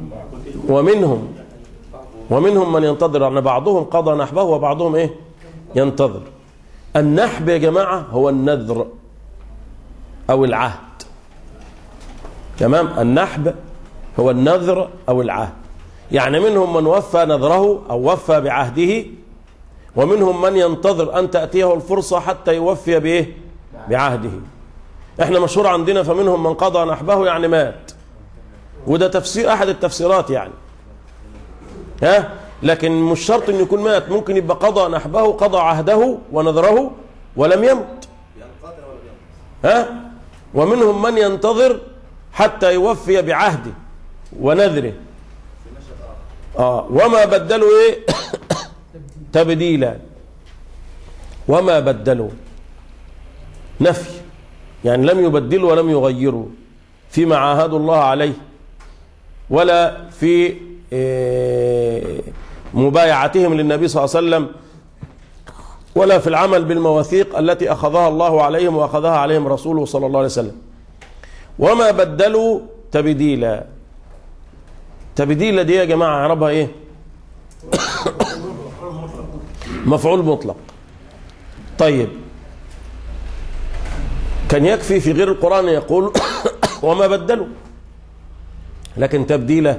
ومنهم من ينتظر، يعني بعضهم قضى نحبه وبعضهم ينتظر. النحب يا جماعة هو النذر أو العهد. تمام، النحب هو النذر أو العهد، يعني منهم من وفى نذره أو وفى بعهده، ومنهم من ينتظر أن تأتيه الفرصة حتى يوفي بعهده. احنا مشهور عندنا فمنهم من قضى نحبه، يعني مات، وده تفسير أحد التفسيرات يعني، لكن مش شرط أن يكون مات، ممكن يبقى قضى نحبه، قضى عهده ونذره ولم يمت. ومنهم من ينتظر حتى يوفي بعهده ونذره. وما بدلوا تبديلا، وما بدلوا نفي، يعني لم يبدلوا ولم يغيروا فيما عاهدوا الله عليه، ولا في مبايعتهم للنبي صلى الله عليه وسلم، ولا في العمل بالمواثيق التي أخذها الله عليهم وأخذها عليهم رسوله صلى الله عليه وسلم. وما بدلوا تبديلا. تبديلا دي يا جماعة عربها مفعول مطلق. طيب، كان يكفي في غير القرآن يقول وما بدلوا، لكن تبديله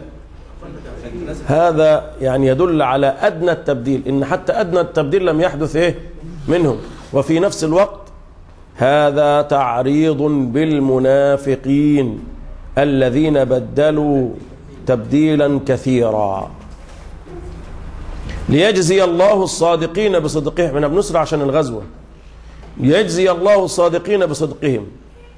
هذا يعني يدل على أدنى التبديل، إن حتى أدنى التبديل لم يحدث منهم. وفي نفس الوقت هذا تعريض بالمنافقين الذين بدلوا تبديلا كثيرا، ليجزي الله الصادقين بصدقهم. احنا بنسرع عشان الغزوة. ليجزي الله الصادقين بصدقهم.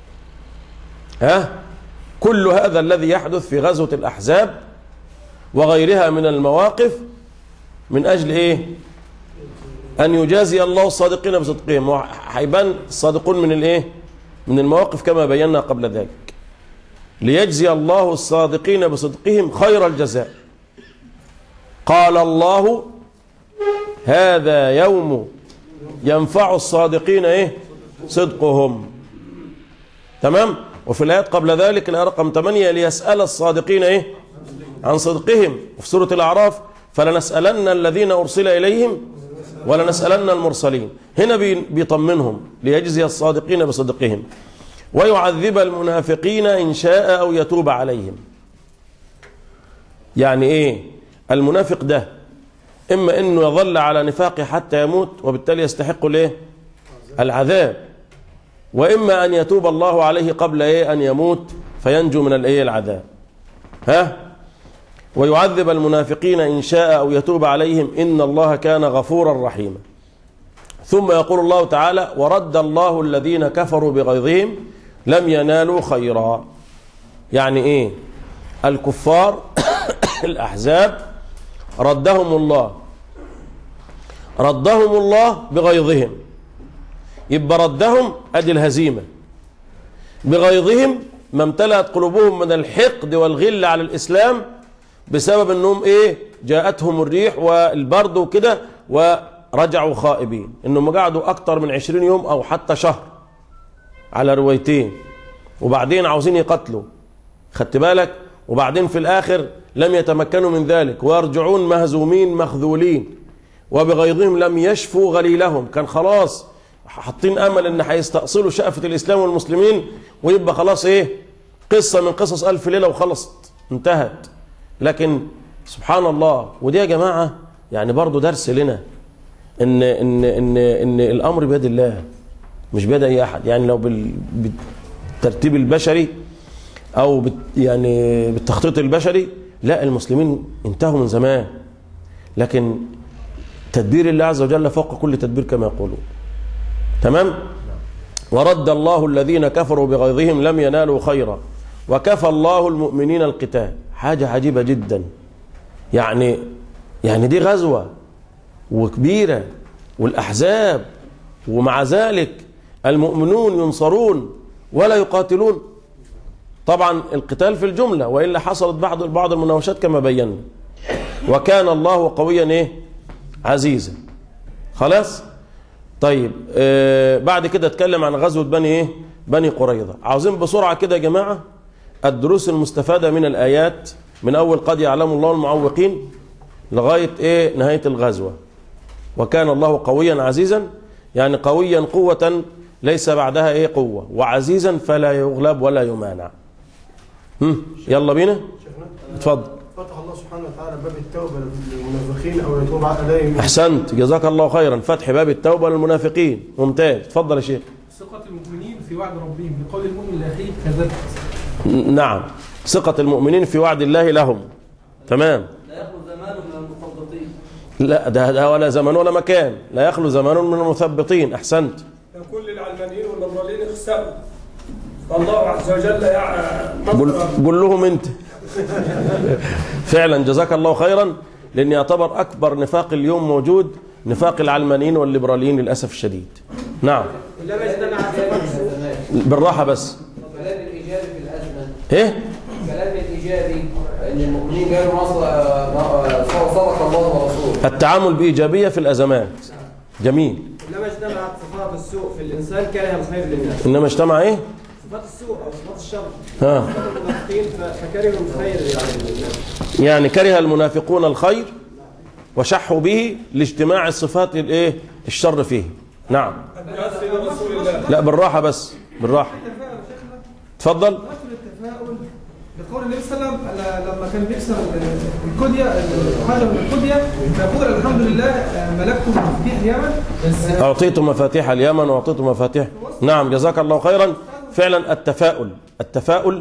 كل هذا الذي يحدث في غزوة الأحزاب وغيرها من المواقف من أجل أن يجازي الله الصادقين بصدقهم. وحيبان الصادقون من المواقف كما بينا قبل ذلك. ليجزي الله الصادقين بصدقهم خير الجزاء. قال الله هذا يوم ينفع الصادقين صدقهم. تمام. وفي الآيات قبل ذلك الآية رقم 8 ليسأل الصادقين عن صدقهم. وفي سورة الأعراف فلنسألن الذين أرسل إليهم ولنسألن المرسلين. هنا بيطمنهم ليجزي الصادقين بصدقهم ويعذب المنافقين إن شاء أو يتوب عليهم. يعني المنافق ده إما إنه يظل على نفاقه حتى يموت وبالتالي يستحق العذاب، وإما أن يتوب الله عليه قبل أن يموت فينجو من العذاب. ويعذب المنافقين إن شاء أو يتوب عليهم إن الله كان غفورا رحيما. ثم يقول الله تعالى ورد الله الذين كفروا بغيظهم لم ينالوا خيرا. يعني الكفار الأحزاب ردهم الله ردهم الله بغيظهم، يبقى ردهم أدي الهزيمة، بغيظهم ما امتلأت قلوبهم من الحقد والغل على الإسلام بسبب أنهم جاءتهم الريح والبرد وكده ورجعوا خائبين، أنهم قعدوا أكتر من 20 يوم أو حتى شهر على روايتين، وبعدين عاوزين يقتلوا، خدت بالك؟ وبعدين في الآخر لم يتمكنوا من ذلك ويرجعون مهزومين مخذولين، وبغيظهم لم يشفوا غليلهم، كان خلاص حاطين أمل أن هيستأصلوا شأفة الإسلام والمسلمين ويبقى خلاص قصة من قصص ألف ليلة وخلصت انتهت. لكن سبحان الله، ودي يا جماعة يعني برضو درس لنا إن, إن, إن, إن الأمر بيد الله مش بيد أي أحد. يعني لو بالترتيب البشري أو يعني بالتخطيط البشري لا، المسلمين انتهوا من زمان، لكن تدبير الله عز وجل فوق كل تدبير كما يقولون. تمام؟ ورد الله الذين كفروا بغيظهم لم ينالوا خيرا وكفى الله المؤمنين القتال. حاجة عجيبة جدا، يعني دي غزوة وكبيرة والأحزاب، ومع ذلك المؤمنون ينصرون ولا يقاتلون. طبعا القتال في الجملة، وإلا حصلت بعض المناوشات كما بينا. وكان الله قويا عزيزا. خلاص؟ طيب بعد كده اتكلم عن غزوة بني قريظة. عاوزين بسرعة كده يا جماعة الدروس المستفادة من الآيات من أول قد يعلم الله المعوقين لغاية نهاية الغزوة. وكان الله قويا عزيزا، يعني قويا قوة ليس بعدها قوة، وعزيزا فلا يغلب ولا يمانع. يلا بينا اتفضل. فتح الله سبحانه وتعالى باب التوبة للمنافقين أو يتوب عليهم. أحسنت، جزاك الله خيرا. فتح باب التوبة للمنافقين، ممتاز. اتفضل يا شيخ. ثقة المؤمنين في وعد ربهم بقول المؤمن لأخيه كذبت. نعم، ثقة المؤمنين في وعد الله لهم. تمام. لا يخلو زمان من المثبطين. لا ده ولا زمان ولا مكان، لا يخلو زمان من المثبطين. أحسنت. كل العلمانيين والنظريين اخسأوا، الله عز وجل قل لهم انت. فعلا جزاك الله خيرا، لأن يعتبر أكبر نفاق اليوم موجود نفاق العلمانيين والليبراليين للأسف الشديد. نعم. بالراحة بس. كلام الإيجابي في الأزمة. كلام الإيجابي أن المؤمنين قالوا صدق الله ورسوله. التعامل بإيجابية في الأزمات. جميل. إنما اجتمعت صفات السوء في الإنسان كره الخير للناس. إنما اجتمع صفات السوء أو صفات الشر. صفات المنافقين فكرهوا الخير يعني كره المنافقون الخير وشحوا به لاجتماع الصفات الشر فيه. نعم. لا بالراحة بس، بالراحة. تفضل. بقول النبي صلى الله عليه وسلم لما كان بيكسر الكدية حاجة من الكدية فيقول الحمد لله ملكتم مفاتيح اليمن. أعطيتم مفاتيح اليمن وأعطيتم مفاتيح. نعم جزاك الله خيرا. فعلا التفاؤل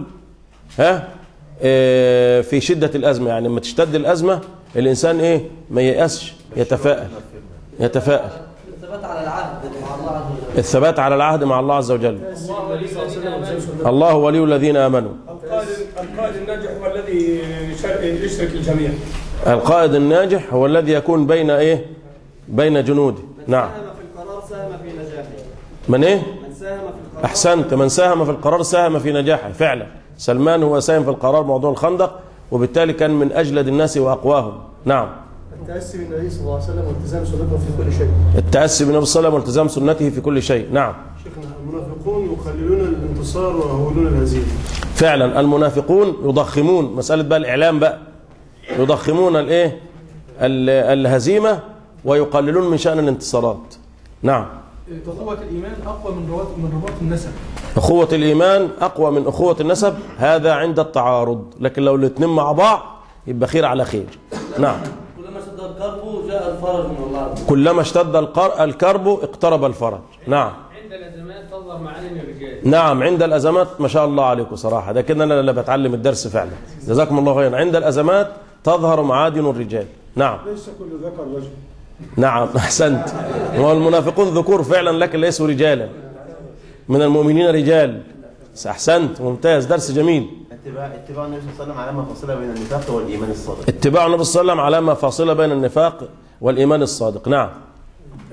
في شدة الأزمة، يعني لما تشتد الأزمة الإنسان ما ييأسش، يتفائل. الثبات على العهد مع الله عز وجل. الثبات على العهد مع الله عز وجل. الله ولي الذين آمنوا. القائد الناجح هو الذي يشرك الجميع. القائد الناجح هو الذي يكون بين جنوده. نعم. من ساهم في القرار ساهم في نجاحه. من من ساهم في القرار. أحسنت، من ساهم في القرار ساهم في نجاحه. فعلا سلمان هو ساهم في القرار موضوع الخندق، وبالتالي كان من أجلد الناس وأقواهم. نعم. التأسي بالنبي صلى الله عليه وسلم والتزام سنته في كل شيء. التأسي بالنبي صلى الله عليه وسلم والتزام سنته في كل شيء. نعم. شيخنا المنافقون يخللون الانتصار ويهولون الهزيمة. فعلا المنافقون يضخمون مسألة بقى الإعلام بقى، يضخمون الهزيمة ويقللون من شأن الانتصارات. نعم. أخوة الإيمان أقوى من رباط النسب. أخوة الإيمان أقوى من أخوة النسب، هذا عند التعارض، لكن لو الاثنين مع بعض يبقى خير على خير. نعم. كلما اشتد الكرب جاء الفرج من الله. كلما اشتد الكرب اقترب الفرج. نعم. عند الأزمات تظهر معالم الرجال. نعم عند الأزمات، ما شاء الله عليكم صراحة، ده كده أنا اللي بتعلم الدرس فعلا. جزاكم الله خيرا. عند الأزمات تظهر معادن الرجال. نعم. ليس كل ذكر رجل. نعم أحسنت. والمنافقون ذكور فعلا لكن ليسوا رجالا، من المؤمنين رجال. أحسنت، ممتاز، درس جميل. اتباع النبي صلى الله عليه وسلم علامة فاصلة بين النفاق والإيمان الصادق. اتباع النبي صلى الله عليه وسلم علامة فاصلة بين النفاق والإيمان الصادق. نعم.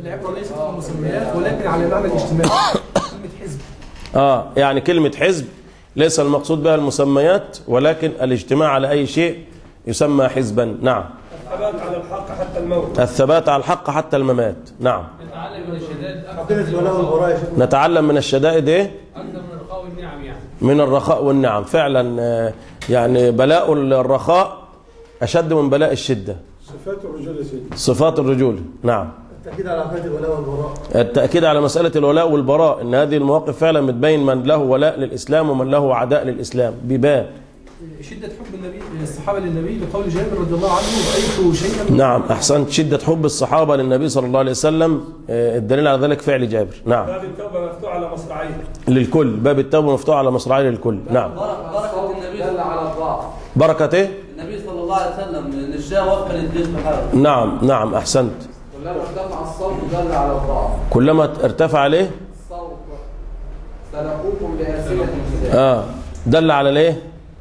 العبره ليست في المسميات ولكن على المعنى الاجتماعي. كلمه حزب. يعني كلمة حزب ليس المقصود بها المسميات ولكن الاجتماع على أي شيء يسمى حزبا. نعم. الثبات على الحق حتى الموت. الثبات على الحق حتى الممات. نعم. نتعلم من الشدائد عقيدة الولاء والبراء. نتعلم من الشدائد ايه؟ اكثر من الرخاء والنعم يعني. من الرخاء والنعم فعلا. يعني بلاء الرخاء أشد من بلاء الشدة. صفات الرجولة يا سيدي. صفات الرجولة. نعم. التأكيد على عقيدة الولاء والبراء. التأكيد على مسألة الولاء والبراء إن هذه المواقف فعلا بتبين من له ولاء للإسلام ومن له عداء للإسلام بباب. شدة حب النبي الصحابة للنبي لقول جابر رضي الله عنه رأيت شيئا. نعم أحسنت. شدة حب الصحابة للنبي صلى الله عليه وسلم الدليل على ذلك فعل جابر. نعم. باب التوبة مفتوح على مصراعيه للكل. باب التوبة مفتوح على مصراعيه للكل. نعم. بركة النبي دل على الضعف. بركة ايه؟ النبي صلى الله عليه وسلم نجاه وفقا للجيش بحاله. نعم نعم أحسنت. كلما ارتفع الصوت دل على الضعف. كلما ارتفع عليه الصوت سلقوكم بألسنة دل على الايه؟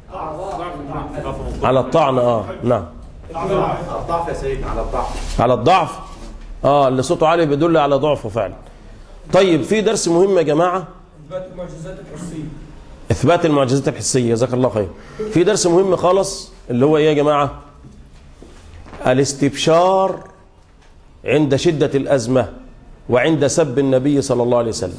على الطعن. نعم. الضعف يا سيدنا، على الضعف. على الضعف. اللي صوته عالي بيدل على ضعفه فعلا. طيب في درس مهم يا جماعة. إثبات المعجزات الحسية. إثبات المعجزات الحسية. جزاك الله خير. في درس مهم خالص اللي هو ايه يا جماعة؟ الاستبشار عند شدة الأزمة وعند سب النبي صلى الله عليه وسلم.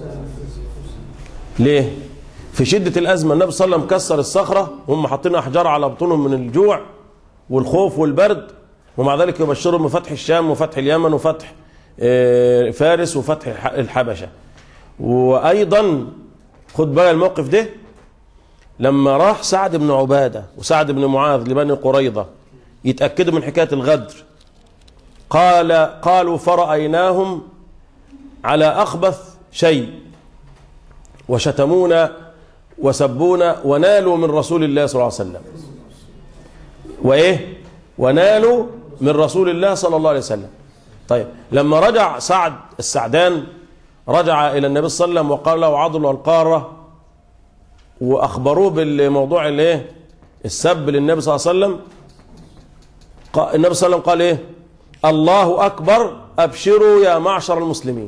ليه؟ في شدة الأزمة النبي صلى الله عليه وسلم كسر الصخرة وهم حاطين أحجار على بطونهم من الجوع والخوف والبرد، ومع ذلك يبشرهم بفتح الشام وفتح اليمن وفتح فارس وفتح الحبشة. وأيضا خد بقى الموقف ده لما راح سعد بن عبادة وسعد بن معاذ لبني قريظة يتأكدوا من حكاية الغدر، قالوا فرأيناهم على أخبث شيء وشتمونا وسبونا ونالوا من رسول الله صلى الله عليه وسلم. وإيه؟ ونالوا من رسول الله صلى الله عليه وسلم. طيب لما رجع سعد السعدان رجع إلى النبي صلى الله عليه وسلم وقال له عضل القارة وأخبروه بالموضوع الايه؟ السب للنبي صلى الله عليه وسلم. النبي صلى الله عليه وسلم قال ايه؟ الله أكبر أبشروا يا معشر المسلمين.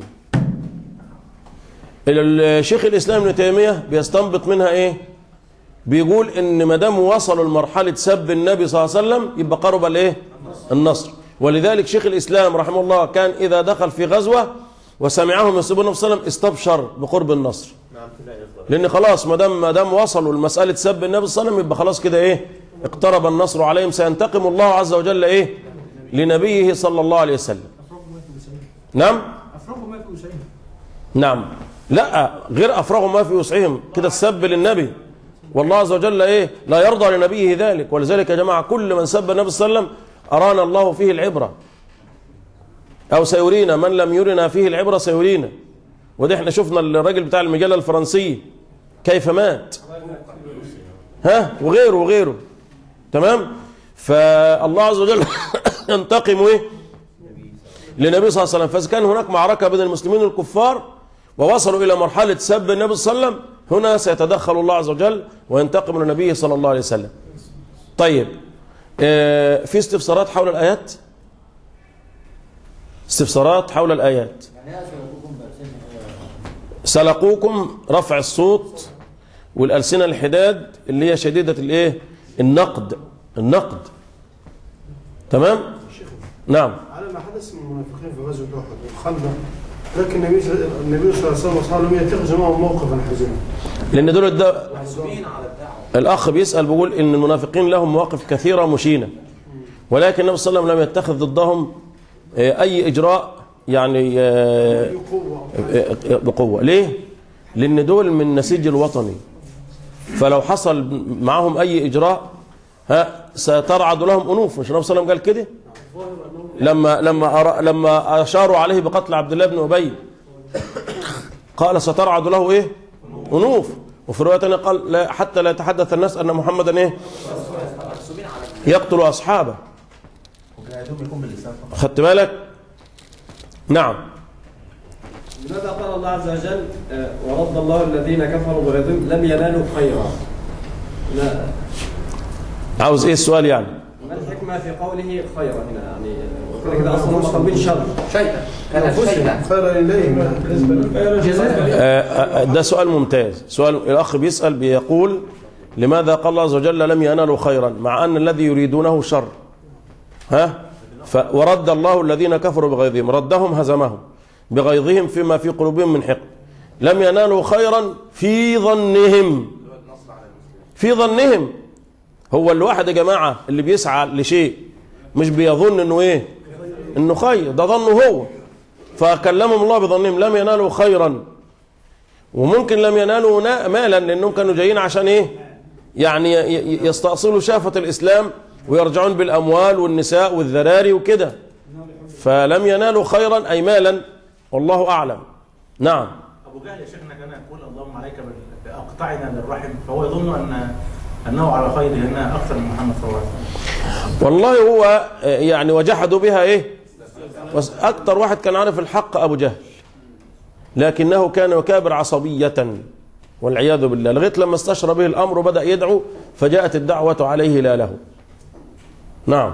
الشيخ الإسلام ابن تيمية بيستنبط منها ايه؟ بيقول ان ما دام وصلوا لمرحلة سب النبي صلى الله عليه وسلم يبقى قرب الايه؟ النصر. ولذلك شيخ الإسلام رحمه الله كان إذا دخل في غزوة وسمعهم يسبون النبي صلى الله عليه وسلم استبشر بقرب النصر. لأن خلاص ما دام وصلوا لمسألة سب النبي صلى الله عليه وسلم يبقى خلاص كده ايه؟ اقترب النصر عليهم. سينتقم الله عز وجل ايه؟ لنبيه صلى الله عليه وسلم. نعم؟ أفرغوا ما في وسعهم. نعم. لا غير أفرغوا ما في وسعهم كده السب للنبي، والله عز وجل ايه؟ لا يرضى لنبيه ذلك. ولذلك يا جماعة كل من سب النبي صلى الله عليه وسلم أرانا الله فيه العبرة أو سيرينا، من لم يرنا فيه العبرة سيرينا. وده احنا شفنا الراجل بتاع المجلة الفرنسية كيف مات، وغيره. تمام. فالله عز وجل ينتقم ايه؟ للنبي صلى الله عليه وسلم. فإذا كان هناك معركة بين المسلمين والكفار ووصلوا إلى مرحلة سب النبي صلى الله عليه وسلم هنا سيتدخل الله عز وجل وينتقم لنبيه صلى الله عليه وسلم. طيب في استفسارات حول الآيات؟ استفسارات حول الآيات. سلقوكم رفع الصوت والألسنة الحداد اللي هي شديدة الايه؟ النقد. تمام؟ نعم. على ما حدث من المنافقين في غزوة أحد والخندق، لكن النبي صلى الله عليه وسلم واصحابه لم يتخذوا معهم موقفا حزنا. لأن دول الأخ بيسأل بيقول إن المنافقين لهم مواقف كثيرة مشينة، ولكن النبي صلى الله عليه وسلم لم يتخذ ضدهم أي إجراء يعني بقوة. ليه؟ لأن دول من نسيج الوطني، فلو حصل معهم أي إجراء سترعد لهم أنوف. مش النبي صلى الله عليه وسلم قال كده لما أشاروا عليه بقتل عبد الله بن أبي قال سترعد له إيه؟ أنوف. وفي رواية ثانية قال لا حتى لا يتحدث الناس أن محمدا إيه؟ يقتل أصحابه. خدت بالك؟ نعم. لماذا قال الله عز وجل ورد الله الذين كفروا بغيظهم لم ينالوا خيرا؟ عاوز ايه السؤال يعني؟ ما الحكمة في قوله خيرا هنا؟ يعني كده اصلا هم طالبين شر شيئا كان شيئا خير إليهم. ده سؤال ممتاز. سؤال الأخ بيسأل بيقول لماذا قال الله عز وجل لم ينالوا خيرا مع أن الذي يريدونه شر؟ ورد الله الذين كفروا بغيظهم، ردهم هزمهم بغيظهم فيما في قلوبهم من حقد. لم ينالوا خيرا في ظنهم. في ظنهم. هو الواحد يا جماعة اللي بيسعى لشيء مش بيظن انه ايه؟ انه خير، ده ظنه هو. فكلمهم الله بظنهم لم ينالوا خيرا. وممكن لم ينالوا مالا لانهم كانوا جايين عشان ايه؟ يعني يستأصلوا شافة الاسلام ويرجعون بالاموال والنساء والذراري وكده. فلم ينالوا خيرا اي مالا، والله اعلم. نعم. ابو جهل يا شيخنا كان يقول اللهم عليك باقطعنا للرحم، فهو يظن انه على خير هنا اكثر من محمد صلى الله عليه وسلم. والله هو يعني وجحدوا بها ايه؟ اكثر واحد كان عارف الحق ابو جهل، لكنه كان يكابر عصبية والعياذ بالله، لغايه لما استشرى به الامر وبدأ يدعو فجاءت الدعوة عليه لا له. نعم.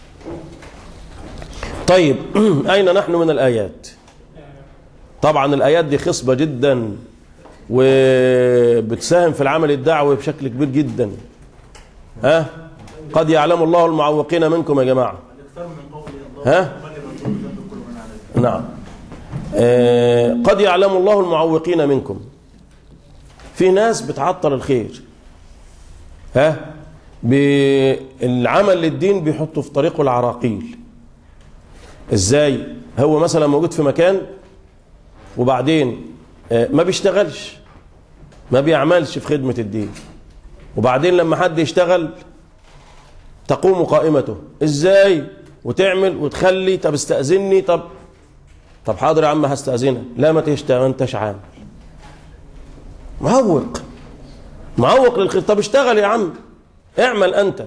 طيب اين نحن من الايات؟ طبعا الايات دي خصبة جدا وبتساهم في العمل الدعوي بشكل كبير جدا. قد يعلم الله المعوقين منكم يا جماعة. نعم. قد يعلم الله المعوقين منكم. في ناس بتعطل الخير، بالعمل للدين بيحطوا في طريقه العراقيل. ازاي؟ هو مثلا موجود في مكان وبعدين ما بيشتغلش، ما بيعملش في خدمة الدين، وبعدين لما حد يشتغل تقوم قائمته. ازاي؟ وتعمل وتخلي. طب استأذني. طب حاضر يا عم هستأذنك. لا ما تشتغل، ما انتش عامل. معوق للخير. طب اشتغل يا عم، اعمل انت.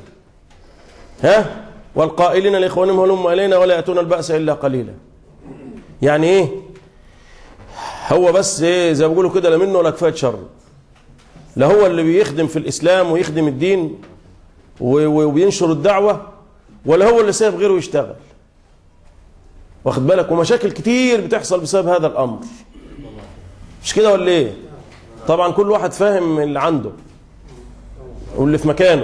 والقائلين لاخوانهم هلم الينا ولا ياتون البأس الا قليلا. يعني ايه؟ هو بس ايه زي ما بيقولوا كده، لا منه ولا كفايه شر. لا هو اللي بيخدم في الاسلام ويخدم الدين وبينشر الدعوه، ولا هو اللي سايب غيره يشتغل. واخد بالك؟ ومشاكل كتير بتحصل بسبب هذا الامر. مش كده ولا ايه؟ طبعا كل واحد فاهم اللي عنده واللي في مكانه.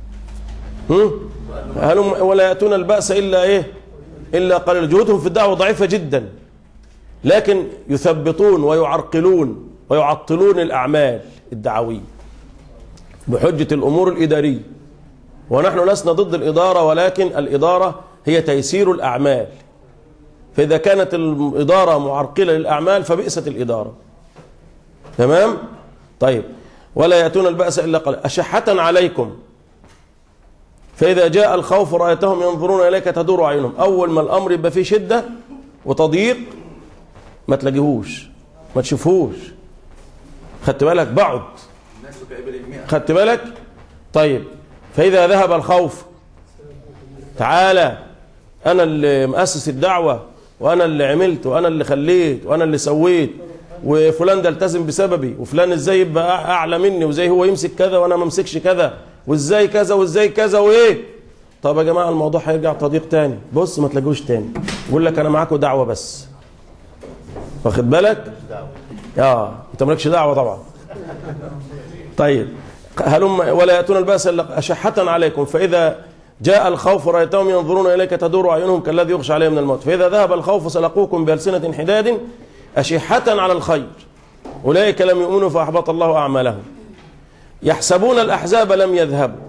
ولا يأتون البأس الا ايه؟ الا قليل. جهودهم في الدعوه ضعيفه جدا، لكن يثبطون ويعرقلون ويعطلون الأعمال الدعوية بحجة الأمور الإدارية. ونحن لسنا ضد الإدارة، ولكن الإدارة هي تيسير الأعمال. فإذا كانت الإدارة معرقلة للأعمال فبئست الإدارة. تمام؟ طيب. ولا يأتون البأس إلا قليلا أشحة عليكم فإذا جاء الخوف رأيتهم ينظرون إليك تدور أعينهم. أول ما الأمر يبقى فيه شدة وتضييق ما تلاقيهوش، ما تشوفهوش. خدت بالك؟ بعد. خدت بالك؟ طيب. فإذا ذهب الخوف تعالى أنا اللي مؤسس الدعوة، وأنا اللي عملت، وأنا اللي خليت، وأنا اللي سويت، وفلان ده التزم بسببي، وفلان ازاي يبقى أعلى مني، وازاي هو يمسك كذا وأنا ما امسكش كذا، وازاي كذا وازاي كذا وإيه. طب يا جماعة الموضوع هيرجع تضييق تاني. بص ما تلاقوش تاني، يقول لك أنا معاكم دعوة بس. واخد بالك؟ انت مالكش دعوه طبعا. طيب. هلم ولا ياتون الباس الا اشحة عليكم فاذا جاء الخوف رايتهم ينظرون اليك تدور اعينهم كالذي يغشى عليه من الموت فاذا ذهب الخوف سلقوكم بألسنة حداد اشحة على الخير اولئك لم يؤمنوا فاحبط الله اعمالهم يحسبون الاحزاب لم يذهبوا.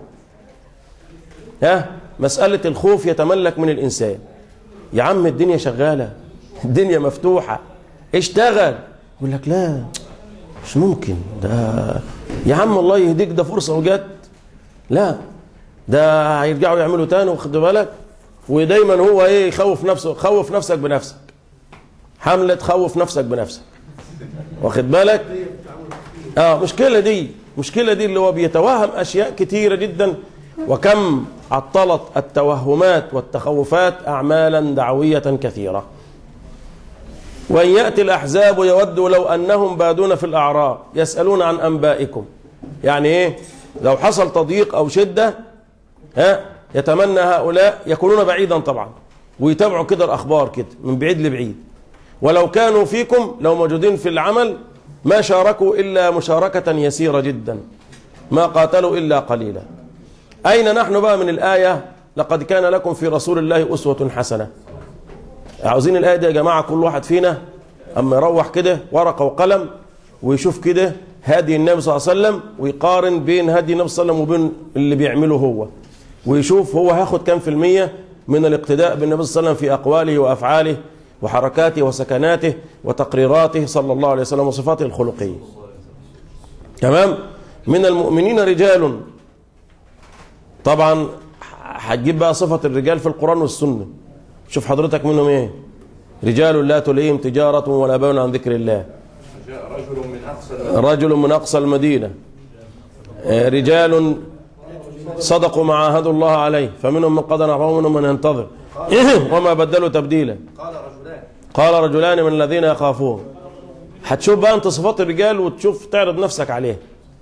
مسألة الخوف يتملك من الانسان. يا عم الدنيا شغاله، الدنيا مفتوحه، اشتغل. يقول لك لا مش ممكن، ده يا عم الله يهديك ده فرصة وجت. لا ده هيرجعوا يعملوا تاني. واخد بالك؟ ودايما هو ايه يخوف نفسه. خوف نفسك بنفسك، حملة خوف نفسك بنفسك. واخد بالك؟ مشكلة دي اللي هو بيتوهم اشياء كتيرة جدا. وكم عطلت التوهمات والتخوفات اعمالا دعوية كثيرة. وإن يأتي الأحزاب يودوا لو أنهم بادون في الأعراب يسألون عن أنبائكم. يعني إيه؟ لو حصل تضييق أو شدة يتمنى هؤلاء، يكونون بعيدا طبعا، ويتابعوا كده الأخبار كده من بعيد لبعيد. ولو كانوا فيكم، لو موجودين في العمل، ما شاركوا إلا مشاركة يسيرة جدا، ما قاتلوا إلا قليلا. أين نحن بقى من الآية لقد كان لكم في رسول الله أسوة حسنة؟ عاوزين الآية دي يا جماعة كل واحد فينا أما يروح كده ورقة وقلم ويشوف كده هدي النبي صلى الله عليه وسلم، ويقارن بين هدي النبي صلى الله عليه وسلم وبين اللي بيعمله هو، ويشوف هو هياخد كام في المية من الاقتداء بالنبي صلى الله عليه وسلم في أقواله وأفعاله وحركاته وسكناته وتقريراته صلى الله عليه وسلم وصفاته الخلقية. تمام؟ من المؤمنين رجال، طبعا هتجيب بقى صفة الرجال في القرآن والسنة. شوف حضرتك منهم ايه؟ رجال لا تلهيهم تجارة ولا بيع عن ذكر الله، رجل من أقصى المدينة، رجال صدقوا ما عاهدوا الله عليه فمنهم من قضى نحبه ومنهم من ينتظر وما بدلوا تبديلا. قال رجلان من الذين يخافون. هتشوف بقى انت صفات الرجال وتشوف تعرض نفسك عليه.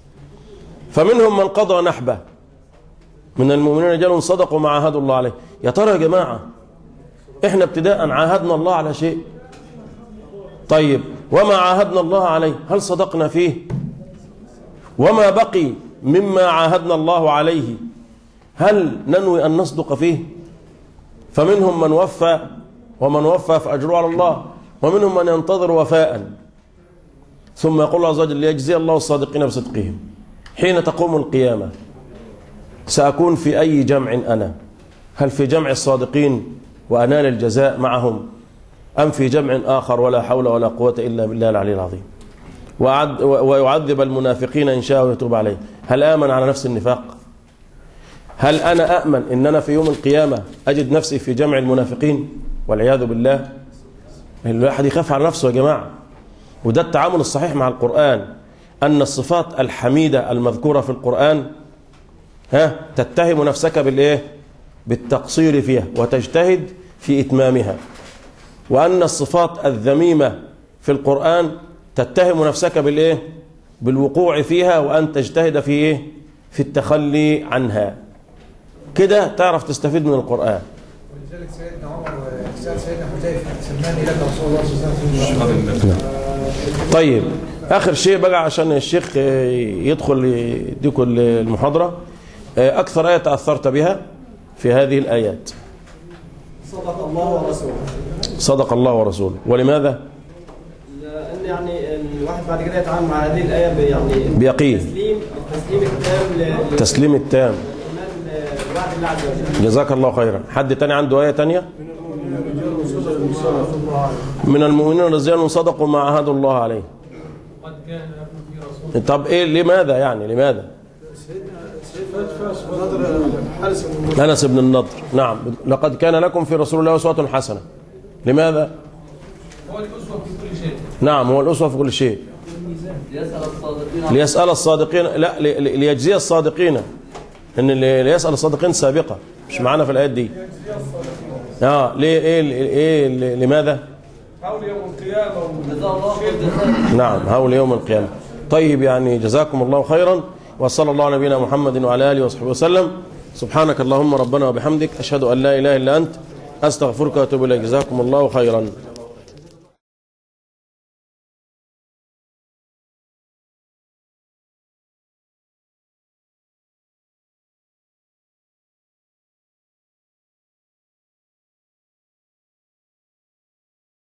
فمنهم من قضى نحبه، من المؤمنين رجال صدقوا ما عاهدوا الله عليه. يا ترى يا جماعة احنا ابتداء عاهدنا الله على شيء؟ طيب وما عاهدنا الله عليه هل صدقنا فيه؟ وما بقي مما عاهدنا الله عليه هل ننوي أن نصدق فيه؟ فمنهم من وفى، ومن وفى فأجره على الله، ومنهم من ينتظر وفاء. ثم يقول الله عز وجل ليجزي الله الصادقين بصدقهم. حين تقوم القيامة سأكون في أي جمع أنا؟ هل في جمع الصادقين وأنال الجزاء معهم، أم في جمع آخر ولا حول ولا قوة إلا بالله العلي العظيم؟ ويعذب المنافقين إن شاء ويتوب عليه. هل آمن على نفس النفاق؟ هل أنا أأمن إن أنا في يوم القيامة أجد نفسي في جمع المنافقين والعياذ بالله؟ الواحد يخاف على نفسه يا جماعة. وده التعامل الصحيح مع القرآن، أن الصفات الحميدة المذكورة في القرآن تتهم نفسك بالإيه؟ بالتقصير فيها وتجتهد في إتمامها. وأن الصفات الذميمة في القرآن تتهم نفسك بالإيه؟ بالوقوع فيها، وأن تجتهد في إيه؟ في التخلي عنها. كده تعرف تستفيد من القرآن. ولذلك سيدنا عمر سأل سيدنا حذيفة سماني لك رسول الله صلى الله عليه وسلم. طيب آخر شيء بقى عشان الشيخ يدخل يديكم المحاضرة، أكثر آية تأثرت بها في هذه الآيات؟ صدق الله ورسوله. صدق الله ورسوله. ولماذا؟ لأن يعني الواحد بعد كده يتعامل مع هذه الآية يعني بيقين، التسليم التام، التسليم التام. وعد الله عز وجل. جزاك الله خيرا. حد تاني عنده آية تانية؟ من المؤمنين رجال صدقوا ما عاهدوا الله عليه. طب ايه لماذا يعني لماذا؟ أنس بن النضر. نعم، لقد كان لكم في رسول الله أسوة حسنة. لماذا؟ هو الأسوة في كل شيء. نعم، هو الأسوة في كل شيء. ليسأل الصادقين، لا ليجزي الصادقين، ان اللي ليسأل الصادقين سابقة، مش معانا في الآيات دي. ليه ايه لماذا؟ حول يوم القيامة. نعم، حول يوم القيامة. طيب يعني جزاكم الله خيرا، وصلى الله على نبينا محمد وعلى آله وصحبه وسلم. سبحانك اللهم ربنا وبحمدك، أشهد أن لا إله إلا أنت، أستغفرك وأتوب إليك. جزاكم الله خيرا.